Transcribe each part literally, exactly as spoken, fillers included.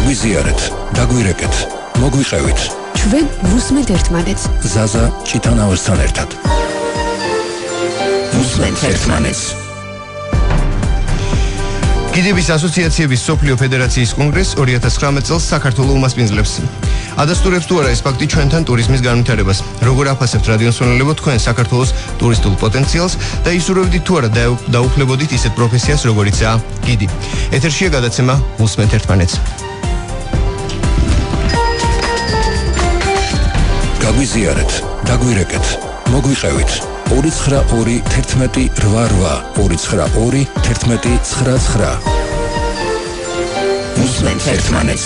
გაგვიზიარეთ, დაგვირეკეთ, მოგვიყევით. ჩვენ ვუსმენთ ერთმანეთს. ზაზა ჭიტანაოსთან ერთად. ვუსმენთ ერთმანეთს. გიდების ასოციაციების სოფლიო ფედერაციის კონგრესს ორი ათას ცხრამეტ წელს საქართველოს უმასპინძლებს. ადასტურებს თუ არა ეს ფაქტი ჩვენთან ტურიზმის განვითარებას. როგორ აფასებთ რადიოსმენელებო თქვენ საქართველოს ტურისტულ პოტენციალს და ისურვებდით თუ არა დაუფლებოდით ისეთ პროფესიას, როგორიცაა გიდი. ეთერშია გადაცემა ვუსმენთ ერთმანეთს. გაგვიზიარეთ, დაგვირეკეთ, მოგვიყევით. ორი ცხრა ორი თერთმეტი რვა რვა ორი ცხრა ორი თერთმეტი ცხრა ცხრა. ვუსმენთ ერთმანეთს.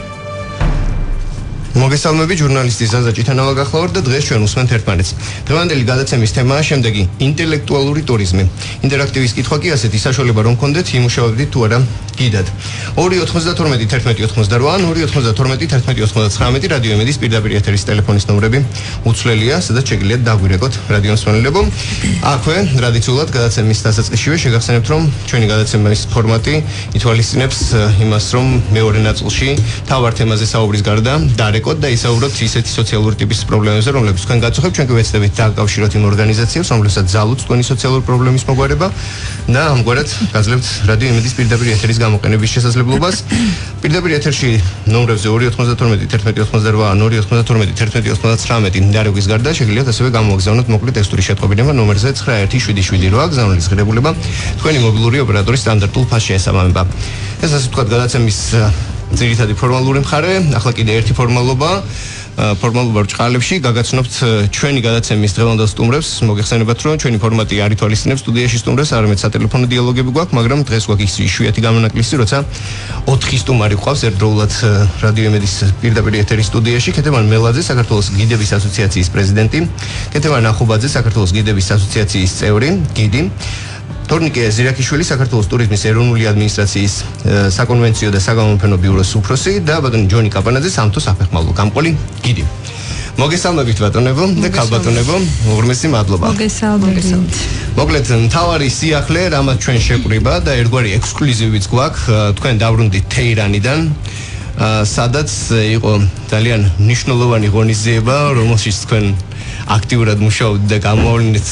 მოგესალმებით, ჟურნალისტი ზაზა ჭიტანავა გახლავართ და დღეს ჩვენ უსმენთ ერთმანეთს. დღევანდელი გადაცემის თემაა შემდეგი ინტელექტუალური ტურიზმი. ინტერაქტივის კითხვა კი ასეთი საშუალება რომ გქონდეთ, იმუშავებდით თუ არა გიდად. ორი ოცდაათორმეტი თერთმეტი ოცდაათმეტი ან ორი ოცდაათორმეტი თერთმეტი ოცდაათხრამეტი რადიო იმედის პირდაპირ ეთერის ტელეფონის ნომრები უცვლელია, სადაც შეგიძლიათ დაგვირეკოთ რადიოსმენელებო. აქვე ტრადიციულად გადაცემის დასაწყისშივე შეგახსენებთ, რომ ჩვენი გადაცემის ფორმატი ითვალისწინებს იმას, რომ მეორე ნაწილში თავარ თემაზე საუბრის გარდა დარეკოთ და ისაუბროთ ისეთი სოციალური ტიპის პრობლემებზე, რომლებიც თქვენ გაწუხებთ, ჩვენ გვეცდებით დაკავშიროთ იმ ორგანიზაციებს, რომლებსაც ძალუც თქვენი სოციალური პრობლემის მოგვარება და ამგვარად გაძლევთ რადიო იმედის პირდაპირ ეთერის გამოყენების შესაძლებლობას. პირდაპირ ეთერში ნომრებზე ორი ოცდაათორმეტი თერთმეტი ოცდაათმეტი ან ორი ოცდაათორმეტი თერთმეტი ოცდაათხრამეტი დარეკვის გარდა შეგიძლიათ ასევე გამოგზავნოთ მოკლე ტექსტური შეტყობინება ნომერზე ცხრა ერთი შვიდი შვიდი რვა გზავნის ღირებულება თქვენი მობილური ოპერატორის სტანდარტულ ფასში ესაბამება. ეს ასე ვთქვათ გადაცემის ძირითადი ფორმალური მხარე, ახლა კიდე ერთი ფორმალობა, ფორმალობა ბრჭყალებში გაგაცნობთ ჩვენი გადაცემის დღევანდელ სტუმრებს. მოგეხსენებათ, რომ ჩვენი ფორმატი არ ითვალისწინებს სტუდიაში სტუმრებს, არამედ სატელეფონო დიალოგები გვაქვს, მაგრამ დღეს გვაქვს ის იშვიათი გამონაკლისი, როცა ოთხი სტუმარი ყავს ერთდროულად რადიო იმედის პირდაპირ ეთერის სტუდიაში. ქეთევან მელაძე, საქართველოს გიდების ასოციაციის პრეზიდენტი, ქეთევან ახუბაძე, საქართველოს გიდების ასოციაციის წევრი, გიდი, თორნიკე ზირაქიშვილი, საქართველოს ტურიზმის ეროვნული ადმინისტრაციის საკონვენციო და საგამოფენო ბიუროს უფროსი და ბატონი ჯონი კაპანაძე, სამთო საფეხმავლო გამყოლი გიდი. მოგესალმებით ბატონებო და ქალბატონებო, უღრმესი მადლობა. მოგესალმებით. მოკლედ, მთავარი სიახლე, რამაც ჩვენ შეყრიბა და ერთგვარი ექსკლუზივიც გვაქვს, თქვენ დავრუნდით თეირანიდან, სადაც იყო ძალიან მნიშვნელოვანი ღონისძიება, რომელშიც თქვენ აქტიურად მუშაობთ და გამოავლინეთ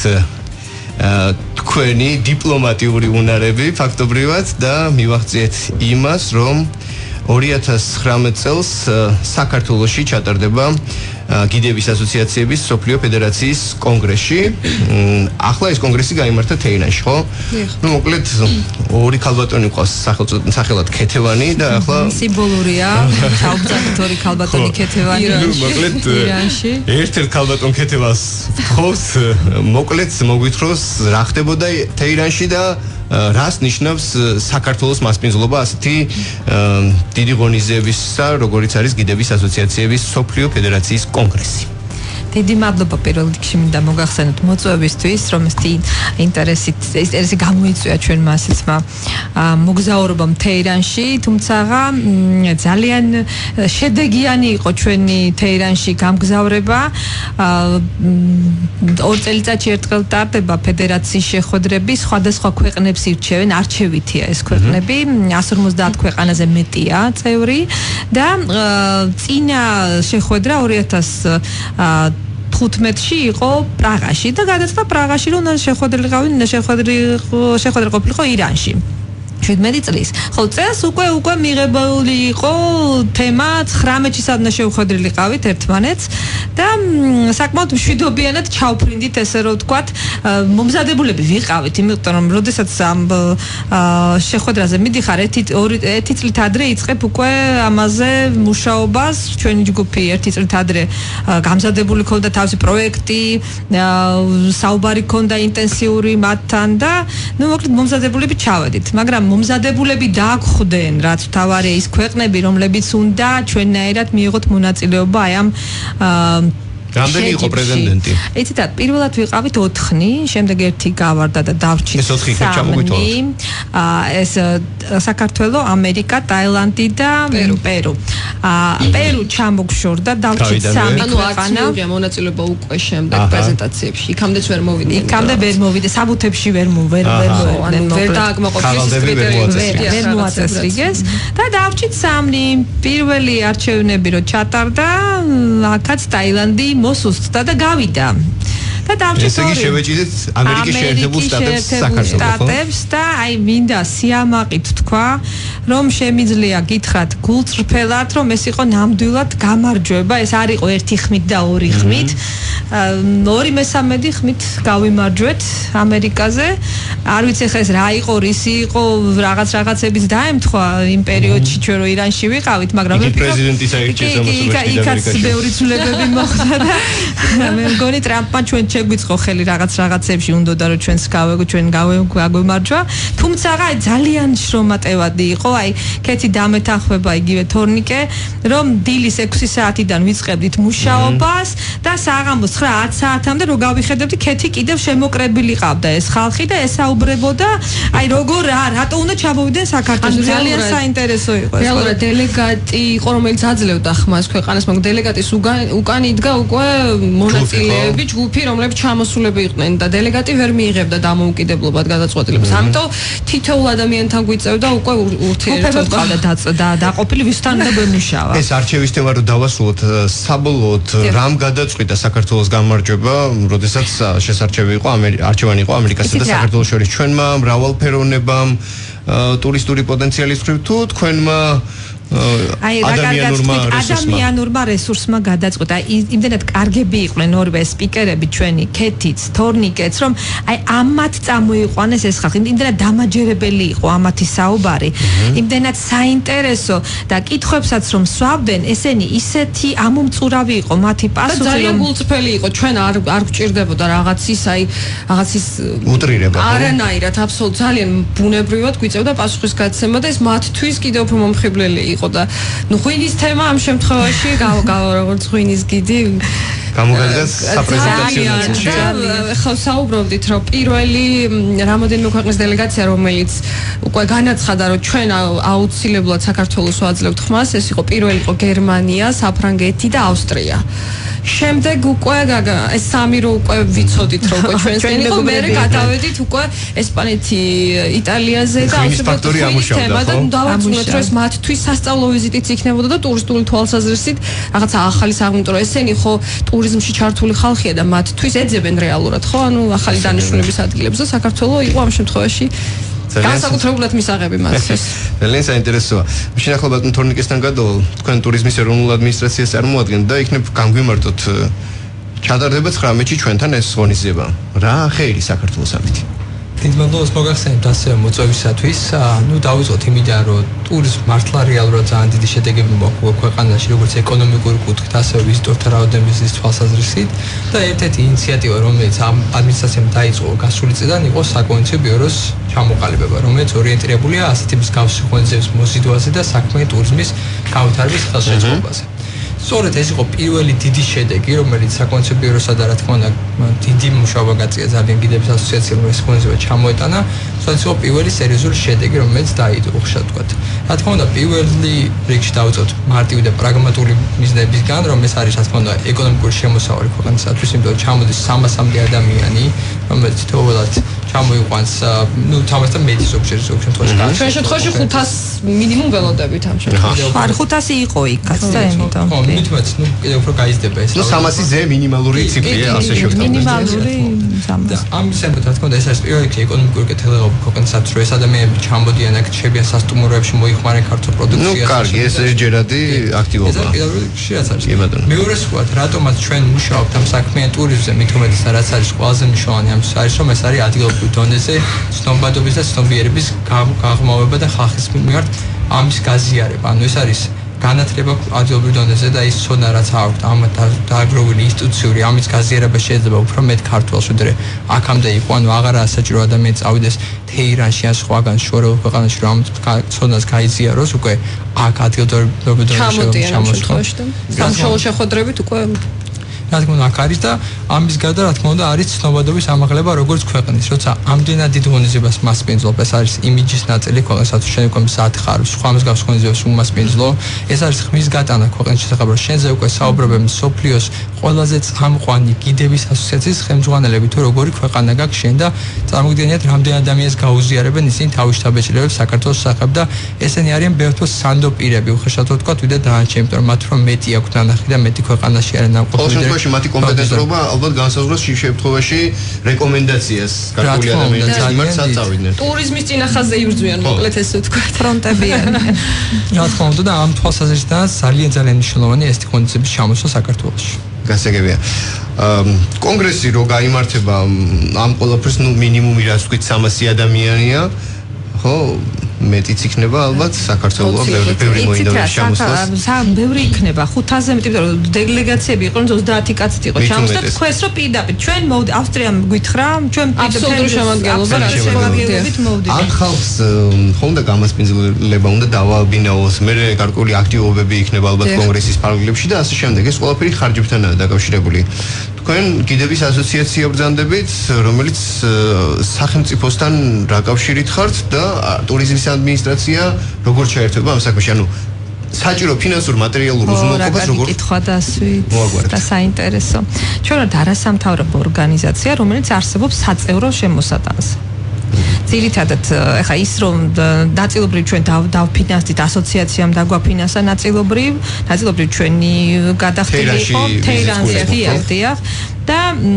თქვენი დიპლომატიური უნარები ფაქტობრივად და მივახციეთ იმას, რომ ორი ათას ცხრამეტ წელს საქართველოში ჩატარდება გიდების ასოციაციების სოფლიო ფედერაციის კონგრესში. ახლა ეს კონგრესი გაიმართა თეირანში, ხო? ნუ მოკლედ ორი ქალბატონი ყავს სახელად ქეთევანი და ახლა სიმბოლურია, ჩაუბძანეთ ორი ქალბატონი ქეთევანი მოკლედ ერთ-ერთ ქალბატონ ქეთევას ვთხოვს, მოკლედ მოგვითხროს რა ხდებოდა თეირანში და რას ნიშნავს საქართველოს მასპინძლობა ასეთი დიდი ღონისძიებისა, როგორიც არის გიდების ასოციაციების სოფლიო ფედერაციის კონგრესი. დიდი მადლობა პირველ რიგში მინდა მოგახსენოთ მოწვევისთვის, რომ ეს ინტერესით ეს გამოიწვია ჩვენმა ასეთმა მოგზაურობამ თეირანში, თუმცა ძალიან შედეგიანი იყო ჩვენი თეირანში გამგზავრება. ორ წელიწადში ერთხელ ტარდება ფედერაციის შეხვედრები, სხვადასხვა ქვეყნებს ირჩევენ, არჩევითია ეს ქვეყნები, εκατს ორმოცდაათ ქვეყანაზე მეტია წევრი და წინა შეხვედრა ორი ათას თხუთმეტში იყო პრაღაში და გადაწყდა პრაღაში, რომ შეხვედრილიყავი შეხვედრა ყოფილიყო ირანში. შვიდმეტი წლის. ხო, წელს უკვე უკვე მიღებული იყო თემა ცხრამეტში სადნა შევხვედრილიყავით ერთმანეთს და საკმაოდ მშვიდობიანად ჩავფრინდით, ესე რომ ვთქვათ, მომზადებულები ვიყავით, იმიტომ რომ როდესაც ამ შეხვედრაზე მიდიხარ, ერთი ერთი წლით ადრე იწყებ უკვე ამაზე მუშაობას, ჩვენი ჯგუფი ერთი წლით ადრე გამზადებული ქონდა თავისი პროექტი, საუბარი ქონდა ინტენსიური მათთან და ნუ მოკლედ მომზადებულები ჩავედით, მაგრამ მომზადებულები დაგვხვდნენ, რაც თავარი ის ქვეყნები, რომლებიც უნდა ჩვენნაირად მიიღოთ მონაწილეობა აი ამ რამდენი იყო პრეზიდენტი? იცით, პირველად ვიყავით ოთხნი, შემდეგ ერთი გავარდა და დავრჩით. ეს ოთხი ხე ჩამოგვიტოვოთ. აა ეს საქართველო, ამერიკა, ტაილანდი და პერუ. აა პერუ ჩამოგშორდა, დავრჩით სამი ქვეყანა. ანუ არც მონაწილეობა უკვე შემდეგ პრეზენტაციებში. იქამდეც ვერ მოვიდნენ. იქამდე ვერ მოვიდე, საბუთებში ვერ მოვერ ვერ ვერ დააგმოყოფილეს კრიტერიუმები, ვერ მოაწესრიგეს და დავრჩით სამი. პირველი არჩევნები რო ჩატარდა, აქაც ტაილანდი მოსუსტდა და გავიდა. და დავჭით ესე იგი შევეჭიდეთ ამერიკის შეერთებულ შტატებს საქართველოს და აი მინდა სიამაყით თქვა რომ შემიძლია გითხრათ გულწრფელად რომ ეს იყო ნამდვილად გამარჯვება ეს არ იყო ერთი ხმით და ორი ხმით ორი მესამედი ხმით გავიმარჯვეთ ამერიკაზე არ ვიცი ხა ეს რა იყო რისი იყო რაღაც რაღაცების დაემთხვა იმ პერიოდში ჩვენ რო ირანში ვიყავით მაგრამ მე პრეზიდენტის აირჩიეს ამასობაში იქაც ბევრი ცვლილებები მოხდა და მე მგონი ტრამპმა ჩვენ შეგვიწყო ხელი რაღაც რაღაცებში უნდოდა რომ ჩვენს გავეგო ჩვენ გავემარჯვა თუმცა აი ძალიან შრომატევადი იყო აი კეთი დამეთანხმება იგივე თორნიკე რომ დილის ექვსი საათიდან ვიწყებდით მუშაობას და საღამოს ცხრა ათ საათამდე რო გავიხედებდი კეთი კიდევ შემოკრებილი ყავდა ეს ხალხი და ესაუბრებოდა აი როგორ რა რატო უნდა ჩამოვიდნენ საქართველოს ძალიან საინტერესო იყო ეს რეალურად დელეგატი იყო რომელიც აძლევდა ხმას ქვეყანას მაგრამ დელეგატის უკან იდგა უკვე მონაწილეები ჯგუფი რომლებიც ჩამოსულები იყვნენ და დელეგატი ვერ მიიღებდა დამოუკიდებლობად გადაწყვეტილებას ამიტომ თითოეულ ადამიანთან გვიწევდა უკვე ურთიერთობა და დაყოფილი ვისთან უნდა გემუშავა ეს არჩევის თემა რო დავასრულოთ საბოლოოდ რამ გადაწყვიტა საქართველოს გამარჯვება როდესაც შესარჩევი იყო არჩევანი იყო ამერიკასა და საქართველოს შორის ჩვენმა მრავალფეროვნებამ ტურისტული პოტენციალის მხრივ თუ თქვენმა აი რაღაცა ადამიანურმა რესურსმა გადაწყვეტა იმდენად კარგები იყვნენ ორივე სპიკერები ჩვენი კეთიც თორნიკეც რომ აი ამათ წამოიყვანეს ეს ხალხი იმდენად დამაჯერებელი იყო ამათი საუბარი იმდენად საინტერესო და კითხვებსაც რომ სვავდნენ ესენი ისეთი ამომწურავი იყო მათი პასუხი ძალიან გულწრფელი იყო ჩვენ არ არ გვჭირდებოდა რაღაცის აი რაღაცის უტრირება არანაირად აბსოლუტურად ძალიან ბუნებრივად გვიწევდა პასუხის გაცემა და ეს მათთვის კიდევ უფრო მომხიბლელი იყო და ნუ ღვინის თემა ამ შემთხვევაში გავა როგორც ღვინის გიდი გამოგადგეს საპრეზიდენტო ხო საუბრობდით რომ პირველი რამოდენიმე ქვეყნის დელეგაცია რომელიც უკვე განაცხადა რომ ჩვენ აუცილებლად საქართველოს ვაძლევთ ხმას ეს იყო პირველი იყო გერმანია საფრანგეთი და ავსტრია შემდეგ უკვე ეს სამი რო უკვე ვიცოდით რომ უკვე ჩვენსკენ იყო მე გადავედით უკვე ესპანეთი იტალიაზე და აუცილებლად თემა და დავაწუნეთ რომ ეს მათთვის სასწავლო ვიზიტიც იქნებოდა და ტურისტული თვალსაზრისით რაღაცა ახალი საღვინტრო ესენი ხო ტურიზმში ჩართული ხალხია და მათთვის ეძებენ რეალურად ხო ანუ ახალი დანიშნულების ადგილებს და საქართველოს იყო ამ შემთხვევაში განსაკუთრებულად მისაღები მათთვის. ძალიან საინტერესოა. შინახლა ბატონ თორნიკესთან გადავალ, თქვენ ტურიზმის ეროვნულ ადმინისტრაციას წარმოადგენთ და იქნებ გამგვიმართოთ ჩატარდება ცხრამეტში ჩვენთან ეს ღონისძიება. რა ხეირი საქართველოს ამით? დიდ მადლობას მოგახსენებთ ასევე მოწვევისათვის. ნუ დავიწყოთ იმიდან, რომ ტურიზმი მართლა რეალურად ძალიან დიდი შედეგები მოაქვს ქვეყანაში, როგორც ეკონომიკური კუთხით, ასევე ვიზიტორთა რაოდენობის თვალსაზრისით და ერთ-ერთი ინიციატივა, რომელიც ამ ადმინისტრაციამ დაიწყო გასული წლიდან, იყო საკონცერტო ბიუროს ჩამოყალიბება, რომელიც ორიენტირებულია ასეთი მსგავსი ღონისძიების მოზიდვაზე და საქმე ტურიზმის განვითარების ხელშეწყობაზე. სწორედ ეს იყო პირველი დიდი შედეგი, რომელიც საკონცერტო ბიუროსა და რა თქმა უნდა დიდი მუშაობა გაწია ძალიან გიდების ასოციაციამ ეს ღონისძიება ჩამოეტანა. სწორედ იყო პირველი სერიოზული შედეგი, რომელიც დაიდო ხშირად ვთქვათ. რა თქმა უნდა პირველი რიგში დავიწყოთ მარტივი და პრაგმატული მიზნებისგან, რომ ეს არის რა თქმა უნდა ეკონომიკური შემოსავალი ქვეყნისათვის, იმიტომ რომ ჩამოდის სამასამდე ადამიანი, რომელიც თითოეულად ჩამოიყვანს, ну, თამასთან მეტი ზოგჯერ ზოგ შემთხვევაში. ჩვენ შემთხვევაში ხუთას მინიმუმ ველოდებით ამ შემთხვევაში. არ ხუთასი იყო იქაც და ამიტომ. ხო, მithumet, ну, კიდევ უფრო გაიზრდება ეს. ну, სამასი ზე მინიმალური ციფრია, ასე შევთავაზეთ. მინიმალური სამასი. ამ შემთხვევაში, რა თქმა უნდა, ეს არის პირველი ეკონომიკური კეთილდღეობა ქვეყნისათვის, რომ ეს ადამიანები ჩამოდიან აქ, შეებიან სასტუმროებში, მოიხმარენ ქართულ პროდუქციას. ну, კარგი, ეს ერთჯერადი აქტივობაა. ეს პირველ რიგში რაც არის. კი ბატონო. მეორე ვთქვათ, რატომაც ჩვენ მუშაობთ ამ საქმიან ტურიზმზე, მithumet, რაც არის ყველაზე მნიშვნელოვანი ამის არის, რომ ეს არის ადგილობრივ დონეზე ცნობადობის და ცნობიერების გაღრმავება და ხალხის მიმართ ამის გაზიარება. ანუ ეს არის განათლება ადგილობრივ დონეზე და ის ცოდნა რაც აქვს ამ დააგროვილი ინსტიტუციური ამის გაზიარება შეიძლება უფრო მეტ ქართულს ვიდრე აქამდე იყო. ანუ აღარაა საჭირო ადამიანი წავიდეს თეირანში ან სხვაგან შორეულ ქვეყანაში რომ ამ ცოდნას გაიზიაროს უკვე აქ ადგილობრივ დონეზე ჩამოდიან ამ შემთხვევაში და სამშობლო შეხვედრებით უკვე რა თქმა უნდა, აქ არის და ამის გარდა რა თქმა უნდა არის ცნობადობის ამაღლება როგორც ქვეყნის, როცა ამდენად დიდ ღონისძიებას მასპინძლობ, ეს არის იმიჯის ნაწილი ქვეყნისათვის, შენ უკვე მზად ხარ, სხვა მსგავს ღონისძიებას უმასპინძლო, ეს არის ხმის გატანა ქვეყნის შესახებ, რომ შენზე უკვე საუბრობენ მსოფლიოს ყველაზე წამყვანი გიდების ასოციაციის ხელმძღვანელები, თუ როგორი ქვეყანა გაქვს შენ და წარმოგიდგენიათ რამდენ ადამიანს გაუზიარებენ ისინი თავის შტაბ-ბეჭდილებებს საქართველოს სახებ და ესენი არიან ბევრთვე სანდო პირები, უხეშად ვთქვათ, ვიდრე დანარჩენი, იმიტომ რომ მათ რომ მეტი აქვთ ნანახი და მეტი ქვეყანაში არიან ნამყოფი. ყოველ შემთხვევაში მათი კომპეტენტობა ალბათ განსაზღვროს იმ შემთხვევაში რეკომენდაციას გარკვეული ადამიანის მიმართ საწავიდნენ. ტურიზმის წინახაზე იბრძვიან, მოკლედ ესე ვთქვათ. ფრონტებიან. რა თქმა უნდა და ამ თვალსაზრისითაც ძალიან ძალიან მნიშვნელოვანია ეს ღონისძიების ჩამოსვლა საქართველოში. გასაგებია. კონგრესი რო გაიმართება ამ ყველაფერს, ნუ მინიმუმი რაც ვთქვით სამასი ადამიანია, ხო? მეტიც იქნება ალბათ საქართველოს ბევრი ბევრი მოინდა შემოსვლას. სამ ბევრი იქნება ხუთასზე მეტი, იმიტომ რომ დელეგაციები იყვნენ ოცდაათი კაცით იყო ჩამოსვლა. თქვენს რომ პირდაპირ ჩვენ მოვდი ავსტრიამ გვითხრა, ჩვენ აბსოლუტური შემადგენლობა რა შემადგენლობით მოვდით. ამ ხალხს ხო უნდა გამასპინძლება უნდა დავაბინაოს, მე გარკვეული აქტივობები იქნება ალბათ კონგრესის ფარგლებში და ასე შემდეგ. ეს ყველაფერი ხარჯებთანაა დაკავშირებული. თქვენ გიდების ასოციაცია ბრძანდებით, რომელიც სახელმწიფოსთან რაკავშირით ხართ და ტურიზმის ადმინისტრაცია როგორ ჩაერთვება ამ საქმეში? ანუ საჭირო ფინანსურ მატერიალურ უზრუნველყოფას როგორ კითხვა დასვით და საინტერესო. ჩვენ ვართ არასამთავრობო ორგანიზაცია, რომელიც არსებობს საწევრო შემოსატანზე. ძირითადად ეხა ის რომ ნაწილობრივ ჩვენ დავფინანსდით ასოციაციამ დაგვაფინანსა ნაწილობრივ, ნაწილობრივ ჩვენი გადახდილი იყო თეირანზე დიახ და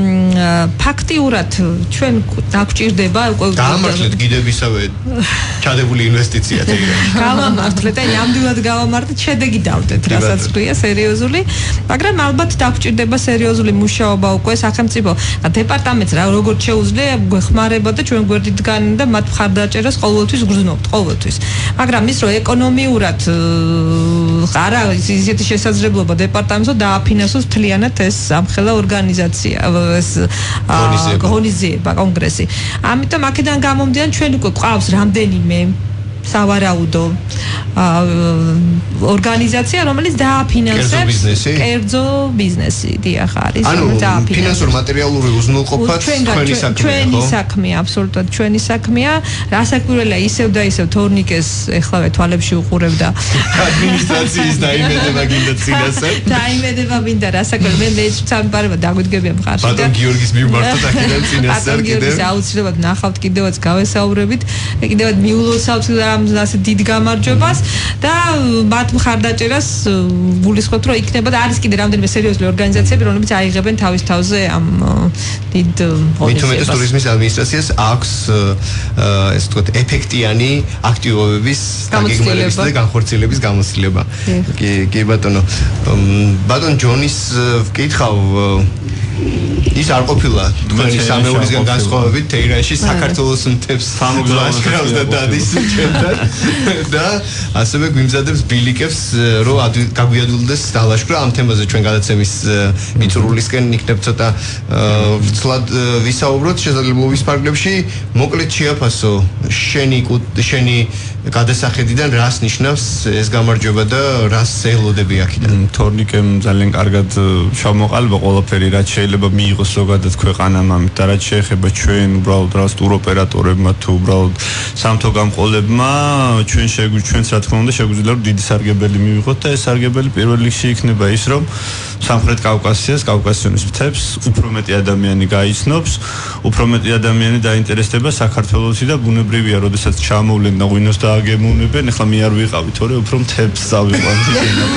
ფაქტიურად ჩვენ დაგვჭირდება უკვე გამართლეთ გიდებისავე ჩადებული ინვესტიცია თეირანში. გავამართლეთ და ნამდვილად გავამართლეთ, შედეგი დავდეთ, რასაც ქვია სერიოზული, მაგრამ ალბათ დაგვჭირდება სერიოზული მუშაობა უკვე სახელმწიფო დეპარტამენტს რა როგორც შეუძლია გვეხმარება და ჩვენ გვერდით გან და მათ მხარდაჭერას ყოველთვის გრძნობთ, ყოველთვის. მაგრამ ის რომ ეკონომიურად არ არის ისეთი შესაძლებლობა დეპარტამენტს დააფინანსოს მთლიანად ეს ამხელა ორგანიზაცია, ეს ღონისძიება, კონგრესი. ამიტომ აქედან გამომდინარე ჩვენ უკვე გვყავს რამდენიმე სავარაუდო ორგანიზაცია, რომელიც დააფინანსებს კერძო ბიზნესი, დიახ, არის, რომელიც დააფინანსებს. ფინანსურ მატერიალური უზრუნველყოფა ჩვენი საქმეა, ჩვენი საქმეა, აბსოლუტურად ჩვენი საქმეა. რასაკვირველია, ისევ და ისევ თორნიკეს ეხლავე თვალებში უყურებდა ადმინისტრაციის დაიმედება გინდა წინასწარ. დაიმედება მინდა, რასაკვირველია, მე სამბარება დაგვიდგებია მხარში და ბატონ გიორგის მიმართოთ აქედან წინასწარ კიდევ. ბატონ გიორგის აუცილებლად ნახავთ კიდევაც გავესაუბრებით, კიდევაც მიულოცავთ ამ ასე დიდ გამარჯვებას და მათ მხარდაჭერას გულისხმობთ, რომ იქნება და არის კიდე რამდენიმე სერიოზული ორგანიზაციები, რომლებიც აიღებენ თავის თავზე ამ დიდ ღონისძიებას. ტურიზმის ადმინისტრაციას აქვს ესე ვთქვათ ეფექტიანი აქტივობების დაგეგმარების და განხორციელების გამოცდილება. კი, კი ბატონო. ბატონ ჯონის ვკითხავ ის არ ყოფილა თქვენი სამეურისგან განსხვავებით თეირანში საქართველოს მთებს ლაშქრავს და დადის ჩვენთან და ასევე გვიმზადებს ბილიკებს რომ გაგვიადვილდეს დალაშქრა ამ თემაზე ჩვენ გადაცემის მიწურულისკენ იქნებ ცოტა ვცლად ვისაუბროთ შესაძლებლობის ფარგლებში. მოკლედ შეაფასო შენი შენი გადასახედიდან რას ნიშნავს ეს გამარჯვება და რას ელოდები აქედან? თორნიკემ ძალიან კარგად ჩამოყალიბა ყველაფერი, რაც შეიძლება მიიღოს ზოგადად ქვეყანამ ამით და რაც შეეხება ჩვენ უბრალოდ რას ტუროპერატორებმა თუ უბრალოდ სამთო გამყოლებმა, ჩვენ ჩვენს რა თქმა უნდა შეგვიძლია რომ დიდი სარგებელი მივიღოთ და ეს სარგებელი პირველ რიგში იქნება ის რომ სამხრეთ კავკასიას, კავკასიონის მთებს უფრო მეტი ადამიანი გაიცნობს, უფრო მეტი ადამიანი დაინტერესდება საქართველოსი და ბუნებრივია, როდესაც ჩამოვლენ და ღვინოს დააგემოვნებენ, ახლა მე არ ვიყავი, თორე უფრო მთებს წავიყვანდი.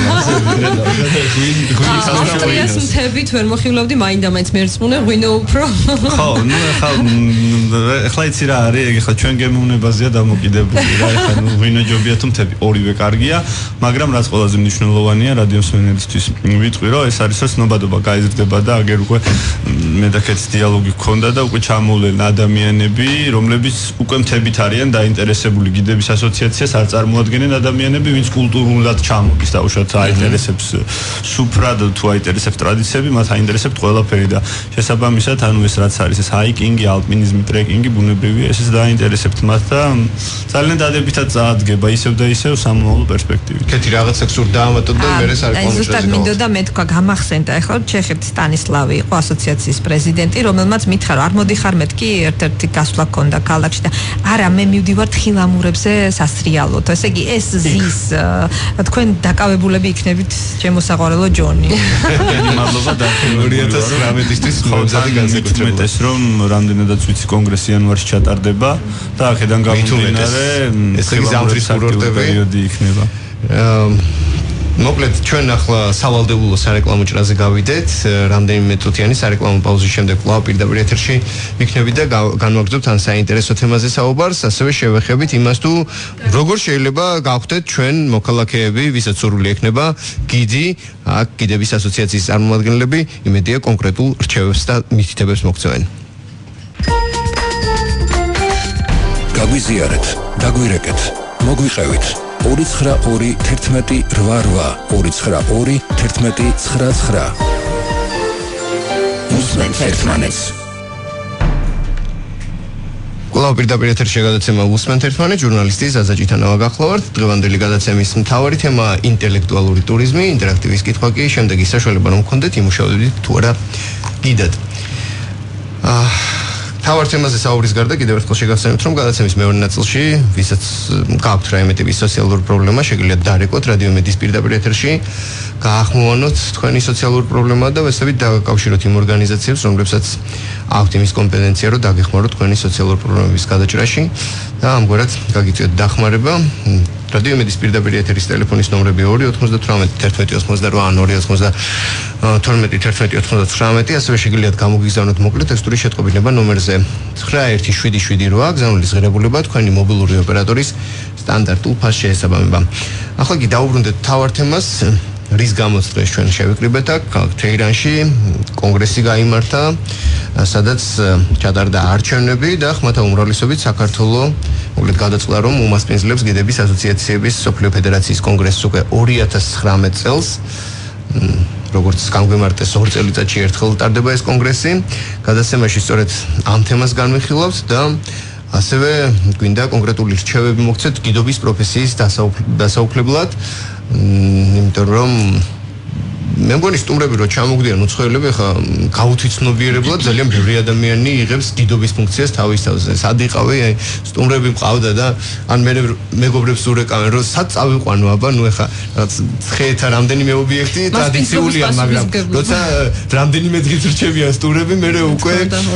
ავსტრიას მთებით ვერ მოხილავდი, მაინდა-მაინც მერწმუნე ღვინო უფრო. ხო, ნუ ახლა ახლა იცი რა არის, ახლა ჩვენ გემოვნებაზეა დამოკიდებული რა, ახლა ნუ ღვინო ჯობია თუ მთები, ორივე კარგია, მაგრამ რაც ყველაზე მნიშვნელოვანია რადიოსმენელისთვის ვიტყვი, რომ ეს არის რომ ცნობადობა გაიზრდება და აგერ უკვე მედაკეთ დიალოგი გქონდა და უკვე ჩამოვლენ ადამიანები, რომლებიც უკვე მთებით არიან დაინტერესებული გიდების ასოციაციით ასოციაციას არ წარმოადგენენ ადამიანები, ვინც კულტურულად ჩამოდის დაუშვათ აინტერესებს სუფრად თუ აინტერესებს ტრადიციები, მათ აინტერესებთ ყველაფერი და შესაბამისად ანუ ეს რაც არის ეს ჰაიკინგი, ალპინიზმი, ტრეკინგი, ბუნებრივია, ესეც დაინტერესებთ მათ და ძალიან დადებითად წაადგება ისევ და ისევ სამომავლო პერსპექტივით. კეთი რაღაცა სულ დაამატოთ და მე ეს არის აი ზუსტად მინდოდა მე თქვა გამახსენდა ახლა ჩეხეთი სტანისლავი იყო ასოციაციის პრეზიდენტი, რომელმაც მითხრა რომ არ მოდიხარ მეთქი ერთ-ერთი გასვლა ქონდა ქალაქში და არა მე მივდივარ თხილამურებზე სასრიალოდ. ესე იგი ეს ზის თქვენ დაკავებულები იქნებით ჩემო საყვარელო ჯონი. მადლობა და ორი ათას ცხრამეტისთვის მომზადი განსაკუთრებულად. ეს რომ რამდენადაც ვიცი კონგრესი იანვარში ჩატარდება და აქედან გამომდინარე ესე იგი ზამთრის კურორტები პერიოდი იქნება. მოკლედ ჩვენ ახლა სავალდებულო სარეკლამო ჭრაზე გავიდეთ, რამდენიმე წუთიანი სარეკლამო პაუზის შემდეგ კვლავ პირდაპირ ეთერში ვიქნებით და განვაგრძობთ ან საინტერესო თემაზე საუბარს, ასევე შევეხებით იმას თუ როგორ შეიძლება გავხდეთ ჩვენ მოქალაქეები, ვისაც სურვილი ექნება გიდი, აქ გიდების ასოციაციის წარმომადგენლები, იმედია კონკრეტულ რჩევებს და მითითებებს მოგწევენ. გაგვიზიარეთ, დაგვირეკეთ, მოგვიყევით. ორი ცხრა ორი თერთმეტი რვა რვა ორი ცხრა ორი თერთმეტი ცხრა ცხრა უსმენთ ერთმანეთს. კვლავ პირდაპირ ეთერში გადაცემა უსმენთ ერთმანეთს, ჟურნალისტი ზაზა ჭიტანავა გახლავართ. დღევანდელი გადაცემის მთავარი თემაა ინტელექტუალური ტურიზმი, ინტერაქტივის კითხვა კი შემდეგი საშუალება რომ გქონდეთ იმუშავებდით თუ არა გიდად. აა თავარ თემაზე საუბრის გარდა კიდევ ერთხელ შეგახსენებთ, რომ გადაცემის მეორე ნაწილში, ვისაც გააქვთ რაიმე ტიპის სოციალური პრობლემა, შეგიძლიათ დარეკოთ რადიო მედიის პირდაპირ ეთერში, გაახმოვანოთ თქვენი სოციალური პრობლემა და ვესებით დაგაკავშიროთ იმ ორგანიზაციებს, რომლებსაც აქვთ იმის კომპეტენცია, რომ დაგეხმაროთ თქვენი სოციალური პრობლემების გადაჭრაში და ამგვარად გაგიწიოთ დახმარება. რადიო მედიის პირდაპირ ეთერის ტელეფონის ნომრები ორი ოთხმოცდათვრამეტი თერთმეტი ოცდაოთხმოცდარვა ან ორი ოცდათორმეტი თერთმეტი ოცდათვრამეტი, ასევე შეგიძლიათ გამოგიგზავნოთ მოკლე ტექსტური შეტყობინება ნომერზე ცხრა ერთი შვიდი შვიდი რვა, გზავნილის ღირებულება თქვენი მობილური ოპერატორის სტანდარტულ ფასს შეესაბამება. ახლა კი დაუბრუნდეთ თავარ თემას, რის გამოც დღეს ჩვენ შევიკრიბეთ აქ ქალაქ თეირანში კონგრესი გაიმართა, სადაც ჩატარდა არჩევნები და ხმათა უმრავლესობით საქართველოს მოკლედ გადაწყდა რომ უმასპინძლებს გიდების ასოციაციების სოფლიო ფედერაციის კონგრესს უკვე ორი ათას ცხრამეტ წელს, როგორც გამგვემართეს ორ წელიწადში ერთხელ ტარდება ეს კონგრესი. გადაცემაში სწორედ ამ თემას განვიხილავთ და ასევე გვინდა კონკრეტული რჩევები მოგცეთ გიდობის პროფესიის დასაუფლებლად, იმიტომ რომ მე მგონი სტუმრები რო ჩამოგდიან უცხოელები, ხა გაუთვიცნობიერებლად ძალიან ბევრი ადამიანი იღებს დიდობის ფუნქციას თავის თავზე. სად იყავი, აი სტუმრები მყავდა და ან მე მეგობრებს ურეკავენ, რომ სად წავიყვანო, აბა, ნუ ეხა რაღაც ცხეთა რამდენიმე ობიექტი ტრადიციულია, მაგრამ როცა რამდენიმე დღით რჩებიან სტუმრები, მე უკვე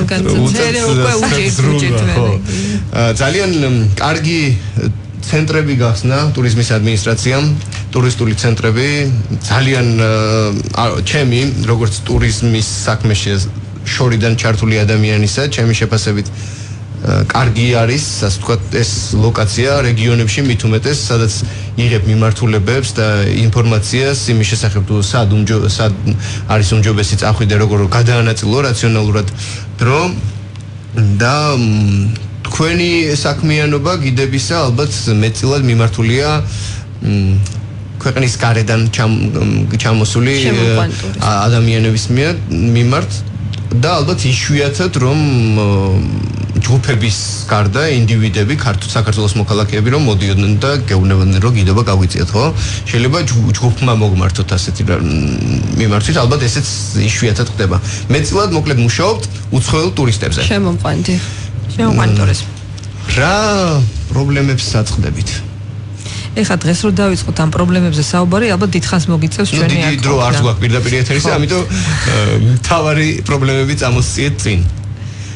ძალიან კარგი ცენტრები გახსნა ტურიზმის ადმინისტრაციამ, ტურისტული ცენტრები, ძალიან ჩემი, როგორც ტურიზმის საქმეში შორიდან ჩართული ადამიანისა, ჩემი შეფასებით კარგი არის, ასე ვთქვათ, ეს ლოკაცია რეგიონებში მით უმეტეს, სადაც იღებ მიმართულებებს და ინფორმაციას იმის შესახებ თუ სად სად არის უმჯობესი წახვიდე, როგორ გადაანაწილო რაციონალურად დრო და თქვენი საქმიანობა გიდებისა ალბათ მეტწილად მიმართულია ქვეყნის გარედან ჩამოსული ადამიანების მიმართ და ალბათ იშვიათად რომ ჯგუფების გარდა ინდივიდები, საქართველოს მოქალაქეები რომ მოდიოდნენ და გეუბნებოდნენ რომ გიდობა გაგვიწიათ, ხო? შეიძლება ჯგუფმა მოგმართოთ ასეთი მიმართვით, ალბათ ესეც იშვიათად ხდება. მეტწილად მოკლედ მუშაობთ უცხოელ ტურისტებზე. შემომყვანდი. შემოყვანტორეს. რა პრობლემებს საწყდებით? ეხლა დღეს რო დავიწყოთ ამ პრობლემებზე საუბარი, ალბათ დიდხანს მოგიწევს ჩვენი აქ. დიდი დრო არ გვაქვს პირდაპირ ეთერში, ამიტომ მთავარი პრობლემები წამოსწიეთ წინ.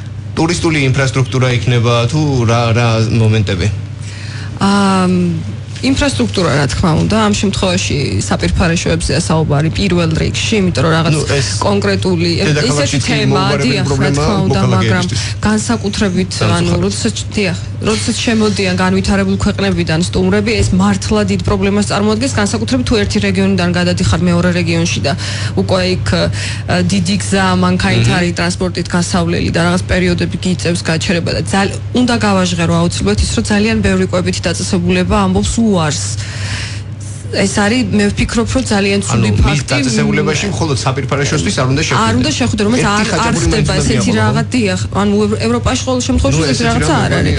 ტურისტული ინფრასტრუქტურა იქნება თუ რა რა მომენტები? აა ინფრასტრუქტურა რა თქმა უნდა ამ შემთხვევაში საპირფარეშოებზეა საუბარი პირველ რიგში, იმიტომ რომ რაღაც კონკრეტული ესეთი თემა დიახ რა თქმა უნდა, მაგრამ განსაკუთრებით ანუ როდესაც დიახ, როდესაც შემოდიან განვითარებულ ქვეყნებიდან სტუმრები, ეს მართლა დიდ პრობლემას წარმოადგენს, განსაკუთრებით თუ ერთი რეგიონიდან გადადიხარ მეორე რეგიონში და უკვე იქ დიდი გზა მანქანით არის ტრანსპორტით გასავლელი და რაღაც პერიოდები გიწევს გაჩერება და ძალიან უნდა გავაჟღერო აუცილებლად ის, რომ ძალიან ბევრი კვებითი დაწესებულება ამბობს უარს. ეს არის მე ვფიქრობ, რომ ძალიან ცუდი ფაქტი. ანუ მის დაწესებულებაში მხოლოდ საპირფარეშოსთვის არ უნდა შეხვდეთ. არ უნდა შეხვდეთ, რომ ეს არ არ ხდება ესეთი რაღაც დიახ. ანუ ევროპაში ყოველ შემთხვევაში ეს რაღაცა არ არის.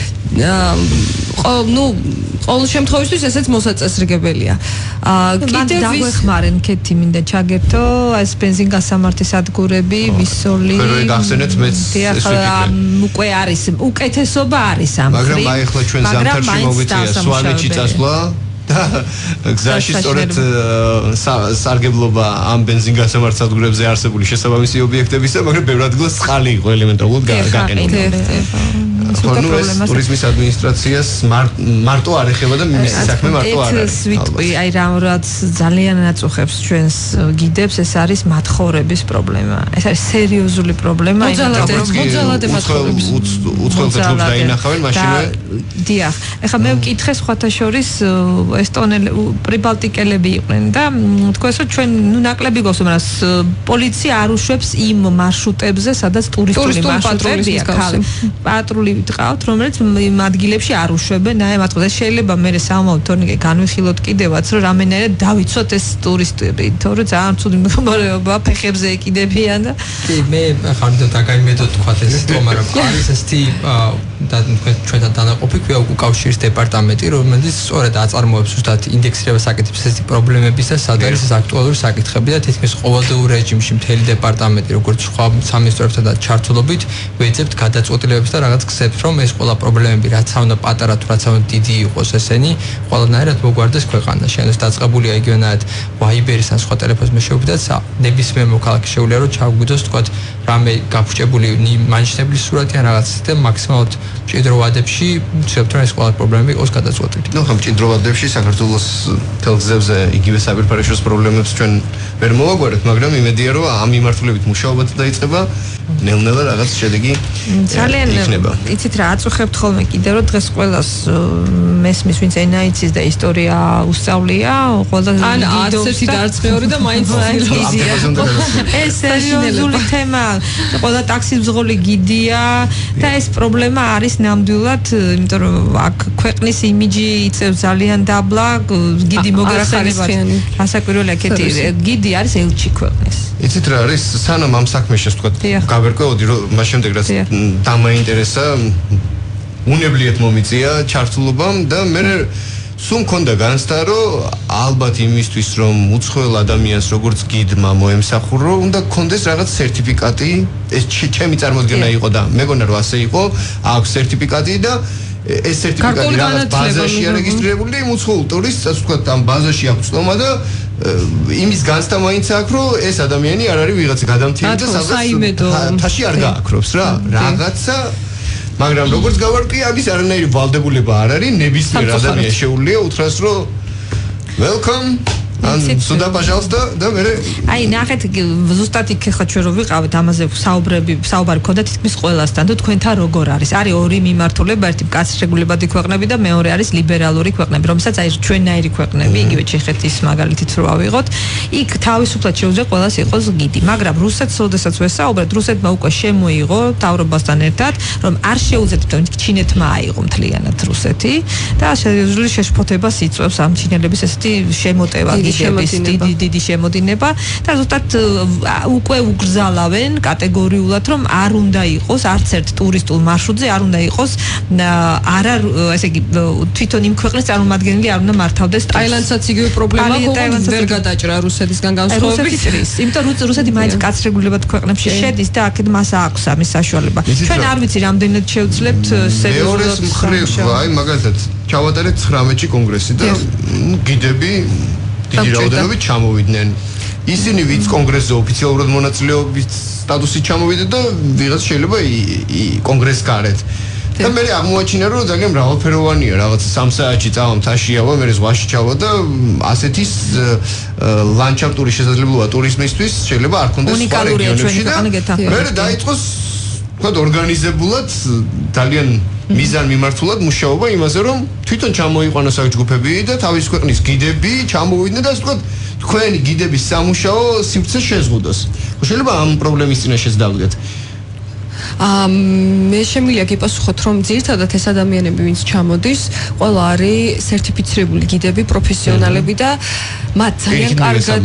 აა ნუ ყოველ შემთხვევაში ესეც მოსაწესრიგებელია. აა კიდევ დაგვეხმარენ კეთი მინდა ჩაგერთო ეს ბენზინგასამართის სადგურები, ვისოლი. მე გახსენეთ მეც ეს ვიკითხე. უკვე არის უკეთესობა არის ამ ხრი. მაგრამ აი ახლა ჩვენ ზამთარში მოგვიწია სვანეთში წასვლა. გზაში სწორედ სარგებლობა ამ ბენზინგასამართ სადგურებზე არსებული შესაბამისი ობიექტებისა, მაგრამ ბევრ ადგილას წყალი იყო ელემენტარულად გაყენებული. ანუ ეს ტურიზმის ადმინისტრაციას მარტო არ ეხება და მის საქმე მარტო არ არის. ეს ვიტყვი, აი რაც ძალიან აწუხებს ჩვენს გიდებს, ეს არის მათხოვრების პრობლემა. ეს არის სერიოზული პრობლემა. მოძალადე მათხოვრების უცხოელთა ჯგუფს დაინახავენ მაშინვე. დიახ. ეხლა მე ვკითხე სხვათა შორის ესტონელი პრიბალტიკელები იყვნენ და თქოს რომ ჩვენ ნუ ნაკლები გვაქვს, მაგრამ პოლიცია არ უშვებს იმ მარშრუტებზე, სადაც ტურისტული მარშრუტებია, ხალხი პატრული ვიტყავთ, რომელიც იმ ადგილებში არ უშვებენ, აი მათ ხოთე შეიძლება მე სამომავლო თორნიკე განვიხილოთ კიდევაც, რომ რამენერად დავიცოთ ეს ტურისტები, თორე ძალიან ცუდი მდგომარეობა ფეხებზე ეკიდებიან და კი მე ხარ დაგაიმედო თქვა ეს თქო, მაგრამ არის ესეთი და ჩვენთან დანაყოფი ქვია უკავშირის დეპარტამენტი, რომელიც სწორედ აწარმოებს ზუსტად ინდექსირებას აკეთებს ესეთი პრობლემების და სად არის ეს აქტუალური საკითხები და თითქმის ყოველდღიურ რეჟიმში მთელი დეპარტამენტი როგორც სხვა სამინისტროებთან და ჩართულობით ვეძებთ გადაწყვეტილებებს და რაღაც გზებს, რომ ეს ყველა პრობლემები რაც უნდა პატარა თუ რაც უნდა დიდი იყოს ესენი ყველანაირად მოგვარდეს ქვეყანაში. ანუ ეს დაწყებულია იგივენად ვაიბერის ან სხვა ტელეფონის მეშვეობითაც ნებისმიერ მოქალაქეს შეუძლია რომ ჩაგვიდოს თქვა რამე გაფუჭებული მანიშნებლის სურათი ან რაღაც და მაქსიმალურად მჭიდრო ვადებში ვცდილობთ რომ ეს ყველა პრობლემები იყოს გადაწყვეტილი. ნუ ხომ მჭიდრო ვადებში საქართველოს თელგზებზე იგივე საპირფარეშოს პრობლემებს ჩვენ ვერ მოვაგვარებთ, მაგრამ იმედია რომ ამ მიმართულებით მუშაობაც დაიწყება, ნელ-ნელა რაღაც შედეგი ძალიან იცით რა აწუხებთ ხოლმე კიდევ რომ დღეს ყველას მესმის ვინც ენა იცის და ისტორია უსწავლია, ყველა ან არცერთი და არც მეორე და მაინც ეს სერიოზული თემა, ყველა ტაქსის მძღოლი გიდია და ეს პრობლემა არის ნამდვილად, იმიტომ რომ აქ ქვეყნის იმიჯი იწევს ძალიან დაბლა, გიდი მოგახსენებათ. ასაკვირველია კეთი, გიდი არის ელჩი ქვეყნის. იცით რა არის, სანამ ამ საქმეში თქვა გავერკვეოდი, რომ მას შემდეგ რაც დამაინტერესა, უნებლიეთ მომიწია ჩართულობამ და მე სულ მქონდა განცდა, რომ ალბათ იმისთვის, რომ უცხოელ ადამიანს როგორც გიდმა მოემსახურო, უნდა გქონდეს რაღაც სერტიფიკატი, ეს ჩემი წარმოდგენა იყო და მეგონა რომ ასე იყო, აქვს სერტიფიკატი და ეს სერტიფიკატი რაღაც ბაზაში არეგისტრირებული და იმ უცხოელ ტურისტს თქვა ამ ბაზაში აქვს წომა და იმის განცდა მაინც აქვს, რომ ეს ადამიანი არ არის ვიღაცა გადამთილი და სადღაც თაში არ გააქრობს რა, რაღაცა მაგრამ როგორც გავარკვია, ამის არანაირი ვალდებულება არ არის, ნებისმიერ ადამიანს შეუძლია უთხრას, რომ welcome ან სუდა пожалуйста და მე აი ნახეთ ზუსტად იქ ხა ჩვენ რო ვიყავით ამაზე საუბრები საუბარი ქონდა თითქმის ყველასთან და თქვენთან როგორ არის არის ორი მიმართულება ერთი კაცრეგულებადი ქვეყნები და მეორე არის ლიბერალური ქვეყნები რომელსაც აი ჩვენნაირი ქვეყნები იგივე ჩეხეთის მაგალითით რო ავიღოთ იქ თავისუფლად შეუძლია ყველას იყოს გიდი მაგრამ რუსეთს ოდესაც ვესაუბრეთ რუსეთმა უკვე შემოიღო თავრობასთან ერთად რომ არ შეუძლიათ თვითონ ჩინეთმა აიღო მთლიანად რუსეთი და შეუძლია შეშფოთებას იწვევს ამ ჩინელების ესეთი შემოტევა დიდი დიდი შემოდინება და ზუსტად უკვე უგრძალავენ კატეგორიულად რომ არ უნდა იყოს არც ერთ ტურისტულ მარშრუტზე არ უნდა იყოს არა ესე იგი თვითონ იმ ქვეყნის წარმომადგენელი არ უნდა მართავდეს ტაილანდსაც იგივე პრობლემა ჰქონდა ვერ გადაჭრა რუსეთისგან განსხვავებით იმიტომ რომ რუსეთი მაინც კაცრეგულებად ქვეყნებში შედის და აქეთ მას აქვს ამის საშუალება ჩვენ არ ვიცი რამდენად შევძლებთ სერიოზულად მხრივ აი მაგალითად ჩავატარეთ ცხრამეტში კონგრესი და გიდები დიდი რაოდენობით ჩამოვიდნენ. ისინი ვინც კონგრესზე ოფიციალურად მონაწილეობის სტატუსით ჩამოვიდნენ და ვიღაც შეიძლება კონგრესს გარეთ. და მე აღმოაჩინა რომ ძალიან მრავალფეროვანია, რაღაც სამ საათში წავა მთაშიავა, მე ზღვაში ჩავა და ასეთი ლანდშაფტური შესაძლებლობა ტურიზმისთვის შეიძლება არ ქონდეს სხვა რეგიონებში და მე დაიწყოს თქვა ორგანიზებულად ძალიან მიზან მიმართულად მუშაობა იმაზე რომ თვითონ ჩამოიყვანოს აქ ჯგუფები და თავის ქვეყნის გიდები ჩამოვიდნენ და ასე თქვა თქვენი გიდების სამუშაო სივრცეს შეზღუდოს. შეიძლება ამ პრობლემის წინაშეც დავდგეთ. აა მე შემიძლია გიპასუხოთ რომ ძირითადად ეს ადამიანები ვინც ჩამოდის, ყველა არის სერტიფიცირებული გიდები, პროფესიონალები და მათ ძალიან კარგად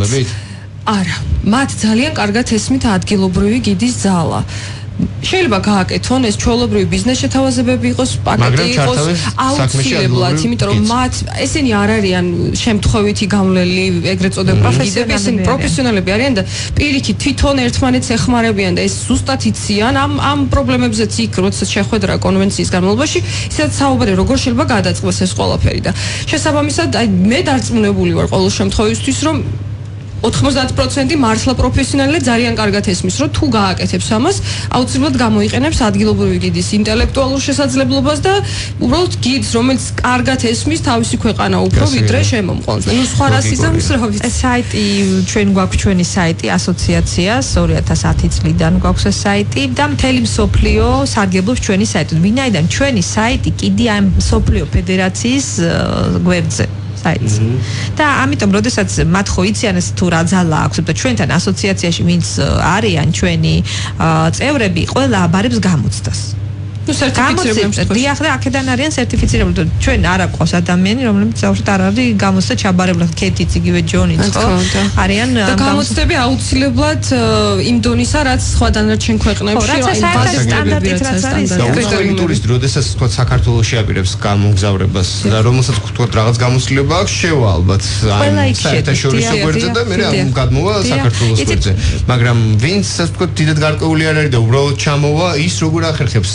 არა, მათ ძალიან კარგად ესმით ადგილობრივი გიდის ძალა. შეიძლება გააკეთონ ეს ჩვეულებრივი ბიზნეს შეთავაზებები იყოს, პაკეტი იყოს აუცილებლად, იმიტომ რომ მათ ესენი არ არიან შემთხვევითი გამლელი, ეგრეთ წოდებული გიდები, ესენი პროფესიონალები არიან და პირიქით თვითონ ერთმანეთს ეხმარებიან და ეს ზუსტად იციან ამ ამ პრობლემებზეც იქ როცა შეხვედრა კონვენციის განმავლობაში, ისაც საუბარი როგორ შეიძლება გადაწყდეს ეს ყველაფერი და შესაბამისად აი მე დარწმუნებული ვარ ყოველ შემთხვევისთვის რომ ოთხმოცდაათი პროცენტი მართლა პროფესიონალი ძალიან კარგად ესმის, რომ თუ გააკეთებს ამას, აუცილებლად გამოიყენებს ადგილობრივი გიდის ინტელექტუალურ შესაძლებლობას და უბრალოდ გიდს, რომელიც კარგად ესმის თავისი ქვეყანა უფრო ვიდრე შემომყვანს. ნუ სხვა რასიზმს რა ვიცი. ეს საიტი ჩვენ გვაქვს ჩვენი საიტი ასოციაციას ორი ათას ათი წლიდან გვაქვს ეს საიტი და მთელი მსოფლიო სარგებლობს ჩვენი საიტით. ვინაიდან ჩვენი საიტი კიდე ამ მსოფლიო ფედერაციის გვერდზე საიტს. და ამიტომ, როდესაც მათ ხო იციან ეს თუ რა ძალა აქვს და ჩვენთან ასოციაციაში ვინც არიან ჩვენი წევრები, ყველა აბარებს გამოცდას. ნუ სერტიფიცირებული დიახ და აქედან არიან სერტიფიცირებული. ჩვენ არ აყვავს ადამიანი, რომლებიც საერთოდ არ არის გამოცდა ჩაბარებული. კეთიც იგივე ჯონიც ხო? არიან და გამოცდები აუცილებლად იმ დონისა, რაც სხვა დანარჩენ ქვეყნებში აი ბაზის სტანდარტით რაც არის. და უცხოელი ტურისტი, როდესაც თქვა საქართველოში აპირებს გამოგზავრებას და რომელსაც თქვა რაღაც გამოცდილება აქვს, შევა ალბათ აი საერთაშორისო გვერდზე და მე ამ გადმოვა საქართველოს გვერდზე. მაგრამ ვინც ასე თქვა დიდად გარკვეული არ არის და უბრალოდ ჩამოვა, ის როგორ ახერხებს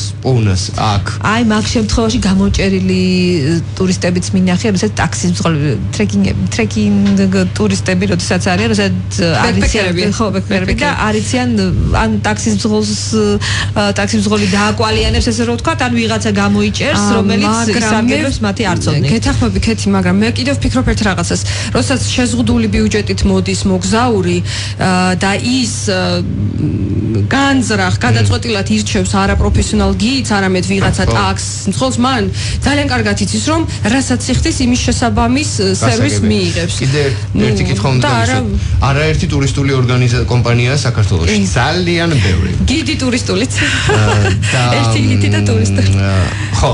აქ. აი მაგ შემთხვევაში გამოჭერილი ტურისტებიც მინახია, როდესაც ტაქსის მძღოლები, ტრეკინგები, ტრეკინგ ტურისტები, როდესაც არიან, როდესაც არიციან, ხო, ბექერები და არიციან ან ტაქსის მძღოლს, ტაქსის მძღოლი დააკვალიანებს ესე რომ ვთქვა, ან ვიღაცა გამოიჭერს, რომელიც ისარგებლებს მათი არწოდნით. გეთახმები ქეთი, მაგრამ მე კიდევ ვფიქრობ ერთ რაღაცას, როდესაც შეზღუდული ბიუჯეტით მოდის მოგზაური და ის განზრახ, გადაწყვეტილად ირჩევს არაპროფესიონალ გიდს, არამედ ვიღაცა ტაქსს მძღოლს, მან ძალიან კარგად იცის, რომ რასაც იხდის, იმის შესაბამის სერვისს მიიღებს. კიდე ერთი კითხვა უნდა ისო. არაერთი ტურისტული ორგანიზაცია კომპანიაა საქართველოში. ძალიან ბევრი. გიდი ტურისტულიც. ერთი გიდი და ტურისტული. ხო.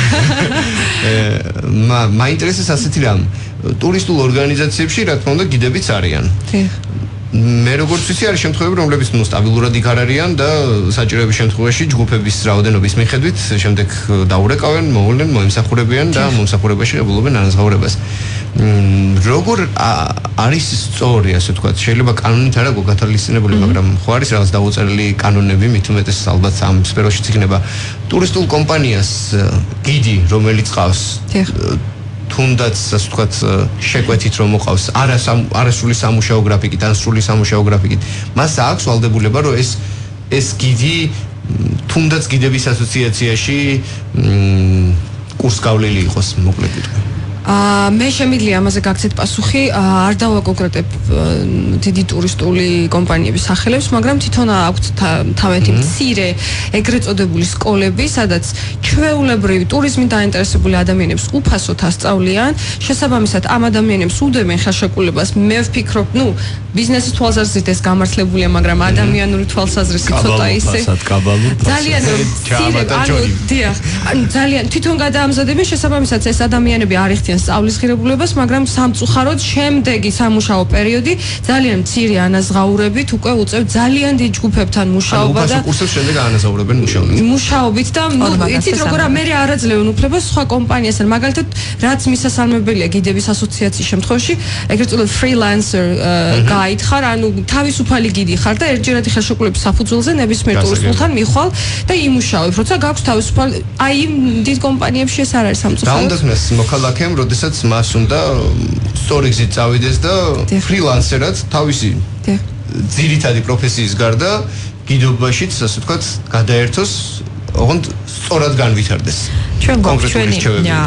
მა მაინტერესებს ასეთი რამ. ტურისტულ ორგანიზაციებში რა თქმა უნდა გიდებიც არიან. მე როგორც ვიცი არის შემთხვევები რომლებიც ნუ სტაბილურად იქ არ არიან და საჭიროების შემთხვევაში ჯგუფების რაოდენობის მიხედვით შემდეგ დაურეკავენ, მოვლენ, მოემსახურებიან და მომსახურებაში ღებულობენ ანაზღაურებას. როგორ არის სწორი ასე ვთქვათ, შეიძლება კანონით არ აქვს გათვალისწინებული, მაგრამ ხო არის რაღაც დაუწერელი კანონები, მით უმეტეს ალბათ ამ სფეროშიც იქნება ტურისტულ კომპანიას გიდი, რომელიც ყავს თუნდაც ასე ვთქვათ შეკვეთით რომ მოყავს არასრული სამუშაო გრაფიკით ან სრული სამუშაო გრაფიკით, მას აქვს ვალდებულება რომ ეს ეს გიდი თუნდაც გიდების ასოციაციაში კურსგავლილი იყოს, მოკლედ ვიტყვი. აა მე შემიძლია ამაზე გაგცეთ პასუხი, არ დავაკონკრეტებ დიდი ტურისტული კომპანიების სახელებს, მაგრამ თვითონ აქვთ თავეთი მცირე ეგრეთ წოდებული სკოლები, სადაც ჩვეულებრივი ტურიზმით დაინტერესებული ადამიანებს უფასოდ ასწავლიან, შესაბამისად ამ ადამიანებს უდევენ ხელშეკრულებას. მე ვფიქრობ, ნუ ბიზნესის თვალსაზრისით ეს გამართლებულია, მაგრამ ადამიანური თვალსაზრისით ცოტა ისე ძალიან მცირე, ანუ დიახ, ანუ ძალიან თვითონ გადაამზადებენ, შესაბამისად ეს ადამიანები არ იხდიან სწავლის ღირებულებას, მაგრამ სამწუხაროდ შემდეგი სამუშაო პერიოდი ძალიან მცირე ანაზღაურებით უკვე უწევთ ძალიან დიდ ჯგუფებთან მუშაობა და კურსებს შემდეგ ანაზღაურებენ მუშაობით. მუშაობით და იცით როგორ მე არ აძლევენ უფლებას სხვა კომპანიასთან, მაგალითად რაც მისასალმებელია გიდების ასოციაციის შემთხვევაში, ეგრეთ წოდებული freelancer guide ხარ, ანუ თავისუფალი გიდი ხარ და ერთჯერადი ხელშეკრულების საფუძველზე ნებისმიერ ტურისტულთან მიხვალ და იმუშავებ, როცა გაქვს თავისუფალი, აი იმ დიდ კომპანიებში ეს არ არის სამწუხაროდ. დაუნდასმეს მოქალაქემ როდესაც მას უნდა სწორი გზით წავიდეს და ფრილანსერად თავისი ძირითადი პროფესიის გარდა გიდობაშიც, ასე ვთქვათ, გადაერთოს ოღონდ სწორად განვითარდეს. ჩვენ გვაქვს ჩვენი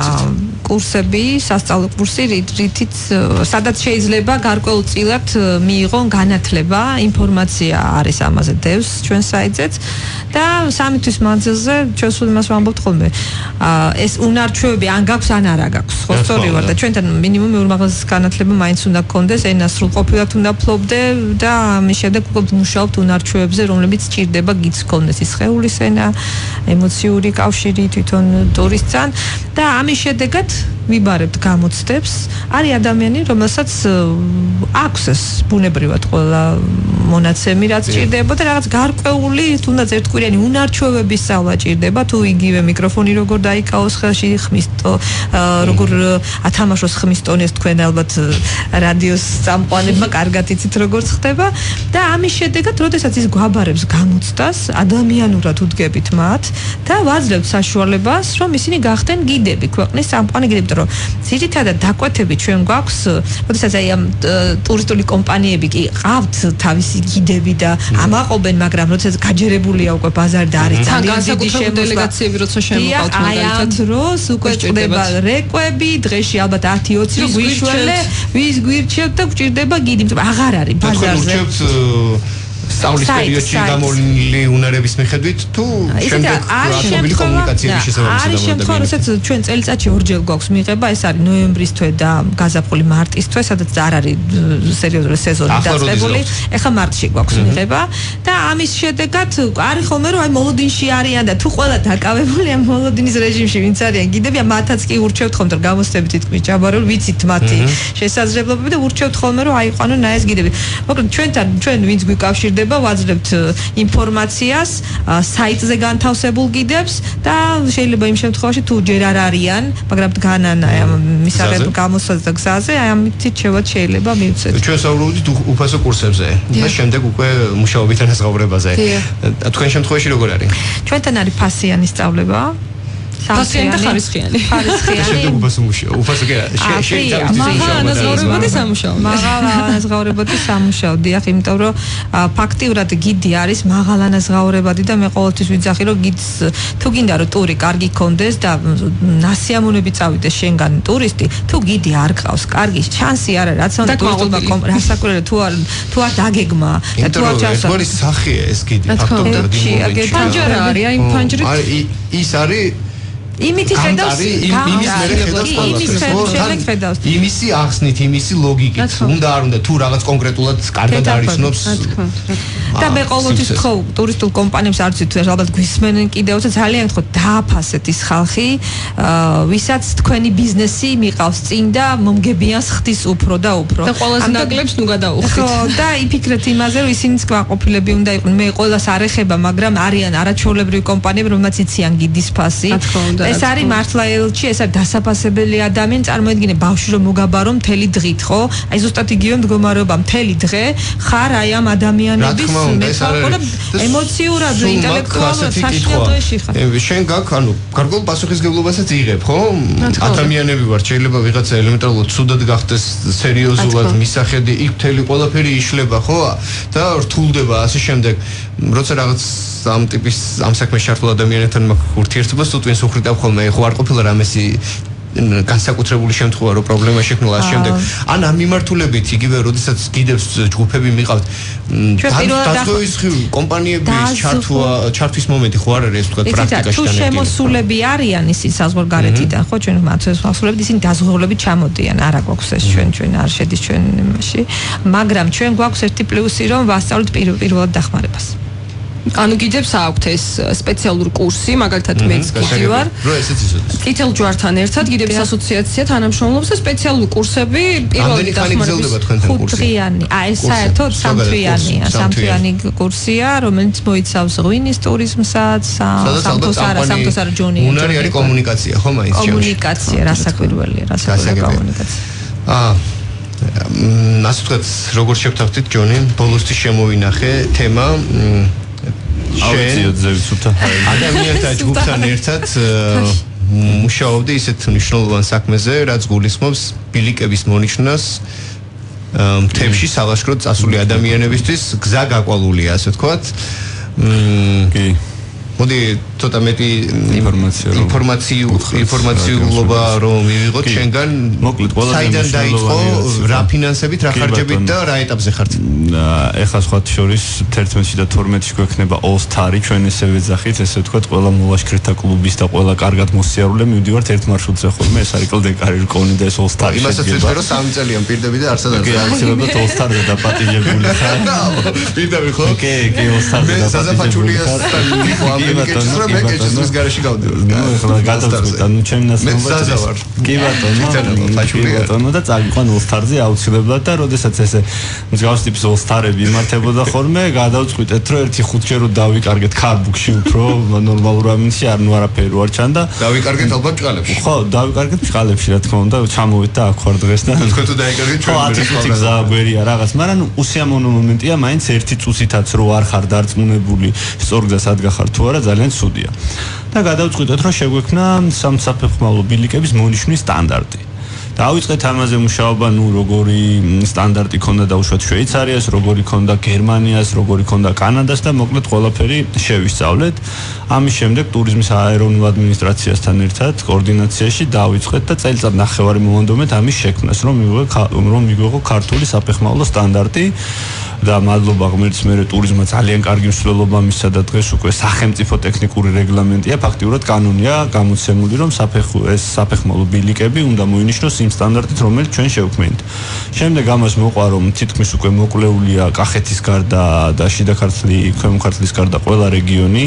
კურსები, სასწავლო კურსი, რითიც სადაც შეიძლება გარკვეულწილად მიიღონ განათლება, ინფორმაცია არის ამაზე დევს ჩვენ საიტზეც და სამი თვის მანძილზე ჩვენ სულ იმას ვამბობთ ხოლმე. ეს უნარჩვევები ან გაქვს ან არა გაქვს. ხო სწორი ვარ და ჩვენთან მინიმუმ მეურმაღლების განათლება მაინც უნდა გქონდეს, ენა სრულყოფილად უნდა ფლობდე და ამის შემდეგ უკვე მუშაობთ უნარჩვევებზე, რომლებიც სჭირდება გიც გქონდეს ის სხეულის ენა, ემოციური კავშირი თვითონ ტურისტთან და ამის შედეგად ვიბარებთ გამოცდებს. არის ადამიანი, რომელსაც აქვს ეს ბუნებრივად ყველა მონაცემი, რაც ჭირდება და რაღაც გარკვეული, თუნდაც ერთკვირიანი უნარჩვევების სწავლა ჭირდება, თუ იგივე მიკროფონი როგორ დაიკავოს ხელში, ხმის როგორ ათამაშოს ხმის ტონეს თქვენ ალბათ რადიოს წამყვანებმა კარგად იცით როგორ ხდება და ამის შედეგად, როდესაც ის გვაბარებს გამოცდას, ადამიანურად უდგებით მათ და ვაძლევთ საშუალებას, რომ ისინი გახდნენ გიდები, ქვეყნის წამყვანი გიდები, რომ ძირითადად დაკვეთები ჩვენ გვაქვს, როდესაც აი ამ ტურისტული კომპანიები კი ყავთ თავისი გიდები და ამაყობენ, მაგრამ როდესაც გაჯერებულია უკვე ბაზარი და არის ძალიან დიდი შემოსვლა დელეგაციები როცა შემოყავთ მაგალითად, აი ამ დროს უკვე წდება რეკვები, დღეში ალბათ ათი ოცი რომ გვიშველე, ვის გვირჩევთ და გვჭირდება გიდი, აღარ არის ბაზარზე. სწავლის პერიოდში გამოვლენილი უნარების მიხედვით თუ შემდეგ მობილი კომუნიკაციების შესაბამისად არის შემთხვევა, როდესაც ჩვენ წელიწადში ორჯერ გვაქვს მიღება, ეს არის ნოემბრის თვე და გაზაფხული მარტის თვე, სადაც არ არის სერიოზული სეზონი დაწყებული. ეხლა მარტში გვაქვს მიღება და ამის შედეგად არის ხოლმე რომ აი მოლოდინში არიან და თუ ყველა დაკავებულია მოლოდინის რეჟიმში ვინც არიან გიდები, მათაც კი ურჩევთ ხოლმე რომ გამოსცემთ თითქმის ჯაბარული, ვიცით მათი შესაძლებლობები და ურჩევთ ხოლმე რომ აიყვანონ აი ეს გიდები. მოკლედ ჩვენთან ჩვენ ვინც გვიკავშირდება ვაძლევთ ინფორმაციას საიტზე განთავსებულ გიდებს და შეიძლება იმ შემთხვევაში თუ ჯერ არ არიან, მაგრამ დგანან აი ამ მისაღებ გამოსვლაზე და გზაზე, აი ამით შევად შეიძლება მივცეთ. ჩვენ საუბრობდით უფასო კურსებზე და შემდეგ უკვე მუშაობით ანაზღაურებაზე. თქვენ შემთხვევაში როგორ არის? ჩვენთან არის ფასიანი სწავლება. ფასიანი და ხარისხიანი. ხარისხიანი. უფასო მუშაობა. უფასო კი არა. შეიძლება მაღლა ანაზღაურებადი სამუშაო. მაღლა ანაზღაურებადი სამუშაო. დიახ, იმიტომ რომ ფაქტიურად გიდი არის მაღლა ანაზღაურებადი და მე ყოველთვის ვიძახი რომ გიდს თუ გინდა რომ ტური კარგი გქონდეს და ნასიამონები წავიდეს შენგან ტურისტი, თუ გიდი არ გყავს, კარგი შანსი არ არის, რაც უნდა ტურისტულმა რასაკვირველია თუ არ თუ არ დაგეგმა და თუ არ ჩასვა. ეს სახეა ეს გიდი ფაქტობრივად იმ ფანჯარა არის, აი ფანჯრით. არის ის არის იმითი ხედავს იმის მერე ხედავს იმისი ახსნით, იმისი ლოგიკით, უნდა არ უნდა თუ რაღაც კონკრეტულად კარგად არიცნობს და მე ყოველთვის ვთქო ტურისტულ კომპანიებს არ ვიცით ალბათ გვისმენენ კიდევ და ძალიან ვთქო დააფასეთ ის ხალხი, ვისაც თქვენი ბიზნესი მიყავს წინ და მომგებიან ხდის უფრო და უფრო და ყველაზე ნაკლებს ნუ გადაუხდით. ხო და იფიქრეთ იმაზე რომ ისინიც გვაყოფილები უნდა იყვნენ. მე ყველას არ ეხება, მაგრამ არიან არაჩვეულებრივი კომპანიები, რომელთაც იციან გიდის ფასი. ეს არის მართლა ელჩი, ეს არის დასაფასებელი ადამიანი, წარმოიდგინე ბავშვი რომ მოგაბარო მთელი დღით, ხო? აი ზუსტად იგივე მდგომარეობა მთელი დღე ხარ აი ამ ადამიანების მეტყველად ემოციურად, ინტელექტუალურად საშინელ დღეში ხარ. შენ გაქვს, ანუ გარკვეულ პასუხისმგებლობასაც იღებ, ხო? ადამიანები ვარ, შეიძლება ვიღაცა ელემენტარულად ცუდად გახდეს, სერიოზულად მისახედი, იქ მთელი ყველაფერი იშლება, ხო? და რთულდება ასე შემდეგ. როცა რაღაც ამ ტიპის ამ საქმეში ჩართულ ადამიანებთან მაქვს ურთიერთობა, თუ თქვენს უხრიტავ ხოლმე, ხო არ ყოფილა რამესი განსაკუთრებული შემთხვევა რომ პრობლემა შექმნილა ამ შემდეგ. ან ამ მიმართულებით იგივე როდესაც გიდებს ჯგუფები მიყავთ, დაზღვევის კომპანიების ჩართვა, ჩართვის მომენტი ხო არ არის ეს თქვა პრაქტიკაში თუ შემოსულები არიან ისინი საზღვარგარეთიდან, ხო ჩვენ მათთვის შემოსულები ისინი დაზღვევლებით ჩამოდიან, არა გვაქვს ეს ჩვენ ჩვენ არ შედის ჩვენ იმაში, მაგრამ ჩვენ გვაქვს ერთი პლუსი რომ ვასწავლეთ პირველად დახმარებას. ანუ გიდებს აქვთ ეს სპეციალური კურსი, მაგალითად მეც გიდი ვარ. რო ესეც იცოდეს. წითელ ჯვართან ერთად გიდების ასოციაცია თანამშრომლობს და სპეციალური კურსები პირველი დახმარების ხუთდღიანი. აი ეს საერთოდ სამთვიანია, სამთვიანი კურსია, რომელიც მოიცავს ღვინის ტურიზმსაც, სამთოსარა, სამთოსარა ჯონი. უნარი არის კომუნიკაცია, ხო მაინც ჩემში. კომუნიკაცია, რასაკვირველია, რასაკვირველია კომუნიკაცია. აა ასე ვთქვათ, როგორ შევთავაზეთ ჯონი, ბოლოსთვის შემოვინახე თემა ადამიანთა ჯგუფთან ერთად მუშაობდი ისეთ მნიშვნელოვან საქმეზე, რაც გულისხმობს ბილიკების მონიშნას მთებში სალაშქროდ წასული ადამიანებისთვის გზა გაკვალულია, ასე ვთქვათ. კი. მოდი ცოტა მეტი ინფორმაცია ინფორმაციუ ინფორმაციულობა რომ მივიღოთ შენგან მოკლედ ყველა საიდან დაიწყო რა ფინანსებით რა ხარჯებით და რა ეტაპზე ხართ ეხლა სხვა შორის თერთმეტში და თორმეტში გვექნება All Star-ი ჩვენ ესე ვეძახით ესე ვთქვათ ყველა მოლაშქრეთა კლუბის და ყველა კარგად მოსიარულე მივდივართ ერთ მარშრუტზე ხოლმე ეს არის კლდეკარი რკონი და ეს All Star-ი იმასაც ვეძახი რომ სამი წელი ამ პირდები და არსად არ გეაქცევებთ All Star-ზე დაპატიჟებული ხარ პირდები ხო კი კი All Star-ზე მე საზაფაჩულიასთან ვიყო ამერიკაში რომ მე კეჩის გარეში გავდივარ ნუ ეხლა გადავწყვეტ ანუ ჩემ ნასწავლად კი ბატონო კი ბატონო და წავიყვან All Star-ზე აუცილებლად და როდესაც ესე მსგავს ტიპის All Star-ები იმართებოდა ხოლმე გადავწყვეტეთ რომ ერთი ხუთჯერ რომ დავიკარგეთ ქარბუქში უფრო ნორმალურ ამინში არ ნუ არაფერი არ ჩანდა დავიკარგეთ ალბათ ჭყალებში ხო დავიკარგეთ ჭყალებში რა თქმა უნდა ჩამოვით და აქ ვარ დღეს და თქვენ თუ დაიკარგეთ ჩვენ მე გზა გვერია რაღაც მაგრამ უსიამოვნო მომენტია მაინც ერთი წუთითაც რო არ ხარ დარწმუნებული სწორ გზას ადგახარ თუ არა ძალიან ცუდია და გადავწყვიტეთ რომ შეგვექმნა სამსაფეხმავლო ბილიკების მონიშნვის სტანდარტი დავიწყეთ ამაზე მუშაობა, ნუ როგორი სტანდარტი ქონდა დაუშვათ შვეიცარიას, როგორი ქონდა გერმანიას, როგორი ქონდა კანადას და მოკლედ ყველაფერი შევისწავლეთ. ამის შემდეგ ტურიზმის აეროვნულ ადმინისტრაციასთან ერთად კოორდინაციაში დავიწყეთ და წელიწად ნახევარი მოვანდომეთ ამის შექმნას, რომ მივიღო რომ მივიღო ქართული საფეხმავლო სტანდარტი. და მადლობა ღმერთს მე ტურიზმმა ძალიან კარგი მსვლელობა მისცა და დღეს უკვე სახელმწიფო ტექნიკური რეგლამენტია ფაქტიურად კანონია გამოცემული რომ საფეხო ეს საფეხმავლო ბილიკები უნდა მოინიშნოს იმ სტანდარტით რომელიც ჩვენ შევქმნით. შემდეგ ამას მოყვა რომ თითქმის უკვე მოკლეულია კახეთის გარდა და შიდა ქართლი, ქვემო ქართლის გარდა ყველა რეგიონი.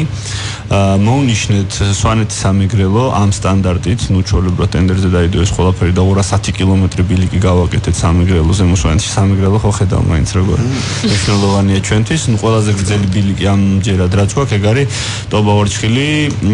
მოუნიშნეთ სვანეთის სამეგრელო ამ სტანდარტით, ნუ ჩვეულებრივად ტენდერზე დაიდო ეს ყველაფერი და ორას ათი კილომეტრი ბილიკი გავაკეთეთ სამეგრელოზე, მოსვანეთის სამეგრელო ხო ხედავ მაინც როგორ მნიშვნელოვანია ჩვენთვის. ნუ ყველაზე გრძელი ბილიკი ამჯერად რაც გვაქვს, ეგ არის ტობა-ვორჩხილი,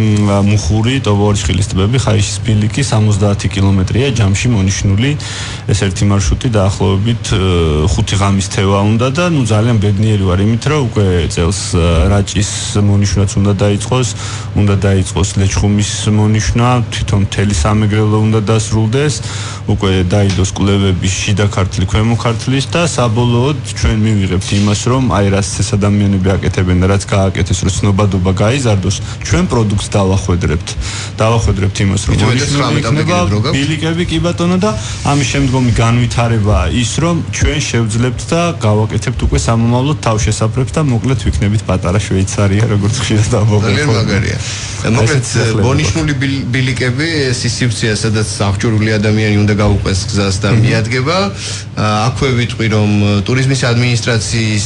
მუხური, ტობა-ვორჩხილის ტბები, ხაიშის ბილიკი სამოცდაათი კილომეტრია ჯამში მონიშნული. ეს ერთი მარშრუტი დაახლოებით ხუთი ღამის თევა უნდა და ნუ ძალიან ბედნიერი ვარ იმით, რომ უკვე წელს რაჭის მონიშნვაც უნდა დაიწყოს, უნდა დაიწყოს ლეჩხუმის მონიშნა, თვითონ მთელი სამეგრელო უნდა დასრულდეს, უკვე დაიდოს კვლევები შიდა ქართლი, ქვემო ქართლის და საბოლოოდ ჩვენ მივიღებთ იმას, რომ აი რაც ეს ადამიანები აკეთებენ და რაც გააკეთეს, რომ ცნობადობა გაიზარდოს, ჩვენ პროდუქტს დავახვედრებთ. დავახვედრებთ იმას, რომ მონიშნული ბილიკები კი ბატონო და ამის შემდგომი განვითარებაა ის, რომ ჩვენ შევძლებთ და გავაკეთებთ უკვე სამომავლოდ თავშესაფრებს და მოკლედ ვიქნებით პატარა შვეიცარია, როგორც ხშირად ამბობენ. ძალიან მაგარია. მოკლედ მონიშნული ბილიკები ეს სივრცეა, სადაც აღჭურვილი ადამიანი უნდა გაუყვეს გზას და მიადგება. აქვე ვიტყვი, რომ ტურიზმის ადმინისტრაციის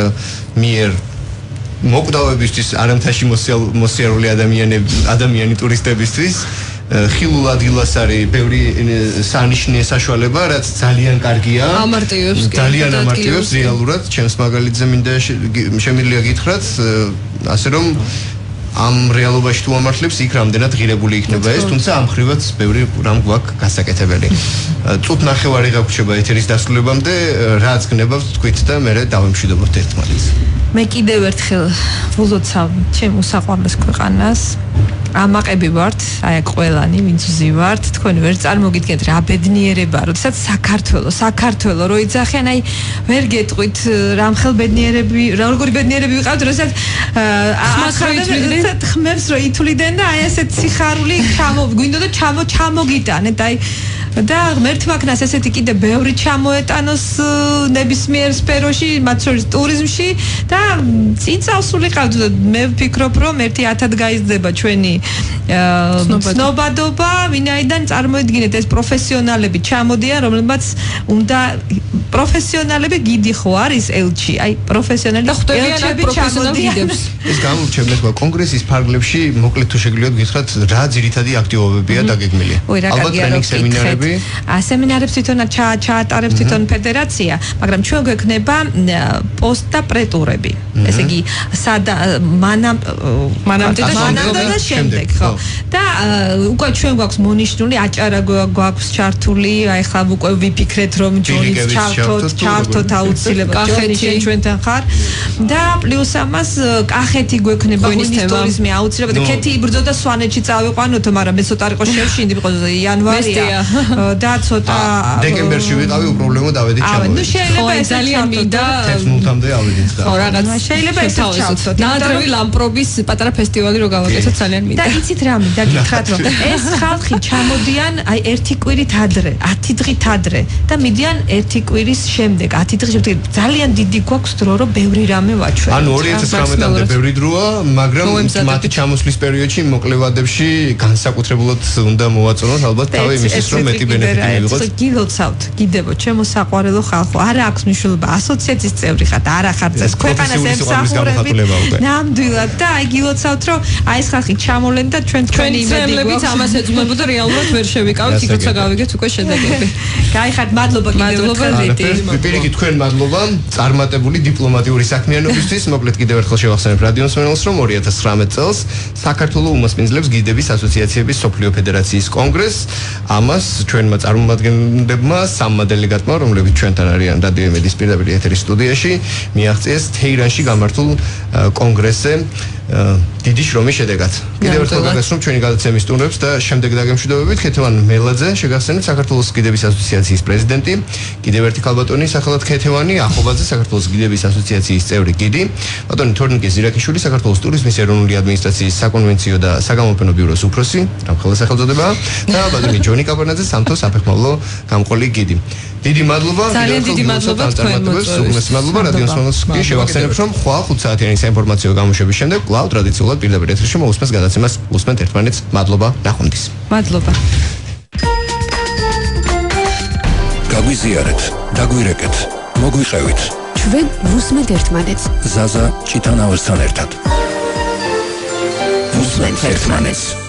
მიერ მოკვდავებისთვის არამთაში მოსიარული ადამიანები ადამიანი ტურისტებისთვის ხილულ ადგილას არის ბევრი სანიშნე საშუალება, რაც ძალიან კარგია. ამარტივებს კი. ძალიან ამარტივებს რეალურად. ჩემს მაგალითზე მინდა შემიძლია გითხრათ, ასე რომ ამ რეალობაში თუ ამართლებს იქ რამდენად ღირებული იქნება ეს, თუმცა ამ ხრივაც ბევრი რამ გვაქვს გასაკეთებელი. წუთ ნახევარი გაგვრჩება ეთერის დასრულებამდე, რაც გნებავთ თქვით და მე დავემშვიდობოთ ერთმანეთს. მე კიდევ ერთხელ ვულოცავ ჩემ უსაყვარლეს ქვეყანას. ამაყები ვართ, აი აქ ყველანი ვინც ვზივართ, თქვენ ვერ წარმოგიდგენთ რა ბედნიერება, როდესაც საქართველოს, საქართველოს რო იძახიან, აი ვერ გეტყვით რამხელ ბედნიერები, როგორი ბედნიერები ვიყავთ, როდესაც ახალგაზრდებს ხმებს რო ითვლიდნენ და აი ესეთ სიხარული ჩამო, გვინდოდა ჩამო ჩამოგიტანეთ, აი და ღმერთმა ქნას ესეთი კიდე ბევრი ჩამოეტანოს ნებისმიერ სფეროში, მათ შორის ტურიზმში და წინ წავსულიყავთ. მე ვფიქრობ, რომ ერთი ათად გაიზრდება ჩვენი ცნობადობა, ვინაიდან წარმოიდგინეთ ეს პროფესიონალები ჩამოდიან, რომლებმაც უნდა პროფესიონალები გიდი ხო არის ელჩი, აი პროფესიონალი და ხვდებიან პროფესიონალ გიდებს. ეს გამორჩევნეთ კონგრესის ფარგლებში, მოკლედ თუ შეგიძლიათ გითხრათ, რა ძირითადი აქტივობებია დაგეგმილი. ალბათ ტრენინგ სემინარები. ა სემინარებს თვითონ ჩაატარებს თვითონ ფედერაცია, მაგრამ ჩვენ გვექნება პოსტ და პრეტურები. ესე იგი, სადა მანამ მანამდე და შემდეგ, ხო. და უკვე ჩვენ გვაქვს მონიშნული აჭარა გვაქვს ჩართული, აი ხა უკვე ვიფიქრეთ რომ ჯონის ჩართოთ, ჩართოთ აუცილებლად კახეთი ჩვენთან ხარ და პლუს ამას კახეთი გვექნება ღვინის ტურიზმი აუცილებლად. ქეთი იბრძოდა სვანეთში წავიყვანოთ, მაგრამ მე ცოტა იყო შევშინდი, იყო იანვარია. და ცოტა დეკემბერში ვიყავი უპრობლემო დავედით ჩამოვედი. ნუ შეიძლება ეს ძალიან მინდა თერთმეტამდე ავედით და ხო რაღაც შეიძლება ეს ჩავწოთ. ნაადრევი ლამპრობის პატარა ფესტივალი რო გავაკეთოთ ძალიან მინდა. და იცით რა მინდა გითხრათ რომ ეს ხალხი ჩამოდიან აი ერთი კვირით ადრე, ათი დღით ადრე და მიდიან ერთი კვირის შემდეგ, ათი დღის შემდეგ ძალიან დიდი გვაქვს დრო რომ ბევრი რამე ვაჩვენოთ. ანუ ორი ათას ცხრამეტამდე ბევრი დროა, მაგრამ მათი ჩამოსვლის პერიოდში მოკლევადებში განსაკუთრებულად უნდა მოვაწონოთ ალბათ თავი იმისთვის რომ მეტი ბენეფიტი მივიღოთ. გილოცავთ, გიდებო, ჩემო საყვარელო ხალხო, არა აქვს მნიშვნელობა ასოციაციის წევრი ხართ, არა ხართ ეს ქვეყანას ემსახურებით. ნამდვილად და აი გილოცავთ რომ აი ეს ხალხი ჩამოლენ და ჩვენ თქვენი იმედი გვაქვს ამას ეძღვნებოდა რეალურად ვერ შევიკავით იქ როცა გავიგეთ უკვე შედეგები. გაიხართ, მადლობა კიდევ ერთხელ რიტი. პირიქით თქვენ მადლობა წარმატებული დიპლომატიური საქმიანობისთვის. მოკლედ კიდევ ერთხელ შევახსენებ რადიო მსმენელს რომ ორი ათას ცხრამეტ წელს საქართველოს უმასპინძლებს გიდების ასოციაციების სოფლიო ფედერაციის კონგრესს. ამას ჩვენმა წარმომადგენლებმა სამმა დელეგატმა, რომლებიც ჩვენთან არიან რადიო იმედის პირდაპირ ეთერის სტუდიაში, მიაღწიეს თეირანში გამართულ კონგრესზე დიდი შრომის შედეგად. კიდევ ერთხელ გაგაცნობ ჩვენი გადაცემის სტუმრებს და შემდეგ დაგემშვიდობებით ქეთევან მელაძე, შეგახსენებთ საქართველოს გიდების ასოციაციის პრეზიდენტი, კიდევ ერთი ქალბატონი სახელად ქეთევანი ახობაძე, საქართველოს გიდების ასოციაციის წევრი გიდი, ბატონი თორნიკე ზირაკიშვილი, საქართველოს ტურიზმის ეროვნული ადმინისტრაციის საკონვენციო და საგამოფენო ბიუროს უფროსი, რამხელა სახელწოდებაა, და ბატონი ჯონი კაპარნაძე, სამთო საფეხმავლო გამყოლი გიდი. დიდი მადლობა. ძალიან დიდი მადლობა თქვენ მოწვევით. მადლობა რადიო მსმენელს კი შევახსენებ რომ ხვალ ხუთ საათიანი საინფორმაციო გამოშვების შემდეგ კვლავ ტრადიციულად პირდაპირ ეთერში მოусმენთ გადაცემას. უსმენთ ერთმანეთს. მადლობა. ნახვამდის. მადლობა. გაგვიზიარეთ, დაგვირეკეთ, მოგვიყევით. ჩვენ უსმენთ ერთმანეთს. ზაზა ჭიტანავასთან ერთად. უსმენთ ერთმანეთს.